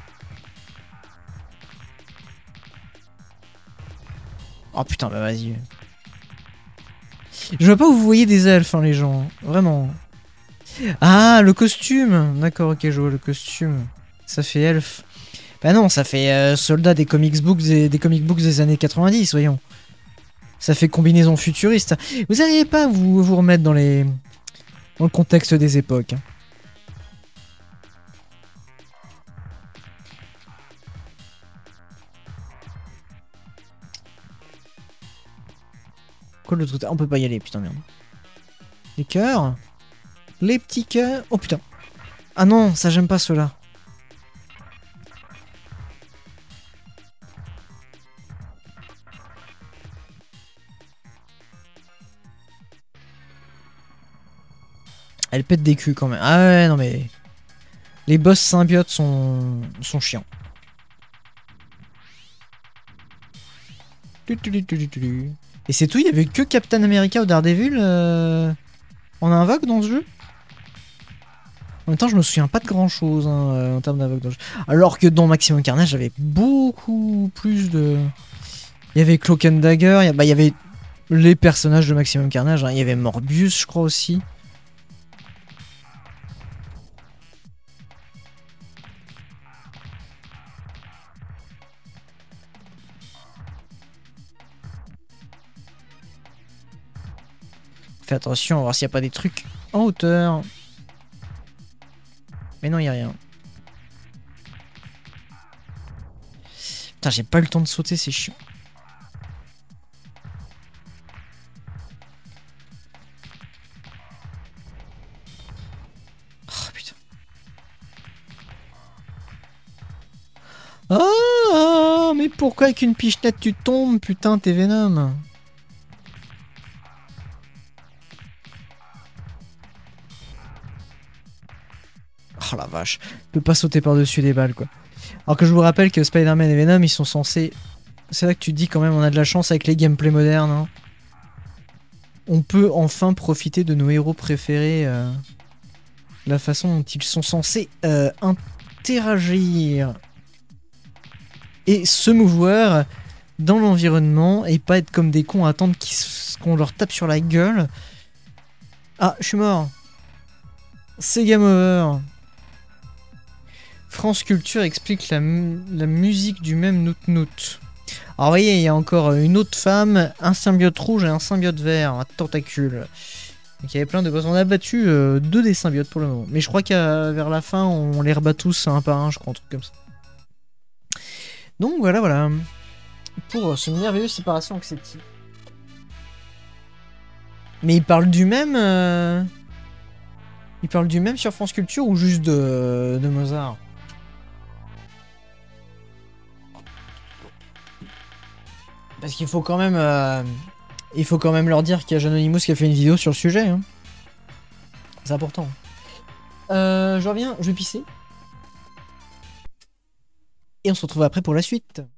Oh putain, bah vas-y. Je vois pas où vous voyez des elfes, hein, les gens. Vraiment. Ah, le costume. D'accord, ok, je vois le costume. Ça fait elfe. Bah non, ça fait soldat des comic books des années 90, voyons. Ça fait combinaison futuriste. Vous n'arrivez pas à vous remettre dans le contexte des époques. Hein. Quoi le truc? On peut pas y aller, putain, merde. Les cœurs. Les petits cœurs. Oh putain. Ah non, ça j'aime pas ceux-là. Elle pète des culs quand même. Ah ouais, non mais... Les boss symbiotes sont chiants. Et c'est tout, il y avait que Captain America ou Daredevil en invoque dans ce jeu. En même temps, je me souviens pas de grand chose en termes d'invoque dans le jeu. Alors que dans Maximum Carnage, j'avais beaucoup plus de... Il y avait Cloak and Dagger, il y avait les personnages de Maximum Carnage, hein. Il y avait Morbius, je crois aussi. Fais attention, on va voir s'il n'y a pas des trucs en hauteur. Mais non, il n'y a rien. Putain, j'ai pas eu le temps de sauter, c'est chiant. Oh putain. Ah, mais pourquoi avec une pichenette tu tombes, putain, t'es Venom. Oh la vache, je peux pas sauter par-dessus des balles quoi. Alors que je vous rappelle que Spider-Man et Venom ils sont censés... C'est là que tu te dis quand même on a de la chance avec les gameplays modernes. Hein. On peut enfin profiter de nos héros préférés. La façon dont ils sont censés interagir. Et se mouvoir dans l'environnement et pas être comme des cons à attendre qu'on leur tape sur la gueule. Ah, je suis mort. C'est game over. France Culture explique la musique du même Nout Nout. Alors, vous voyez, il y a encore une autre femme, un symbiote rouge et un symbiote vert, un tentacule. Donc, il y avait plein de boss. On a battu 2 des symbiotes pour le moment. Mais je crois qu'à vers la fin, on les rebat tous un par un, je crois, un truc comme ça. Donc, voilà, voilà. Pour ce merveilleux séparation acceptive. Mais il parle du même. Il parle du même sur France Culture ou juste de Mozart? Parce qu'il faut quand même. Il faut quand même leur dire qu'il y a Janonymous qui a fait une vidéo sur le sujet. Hein. C'est important. Je reviens, je vais pisser. Et on se retrouve après pour la suite.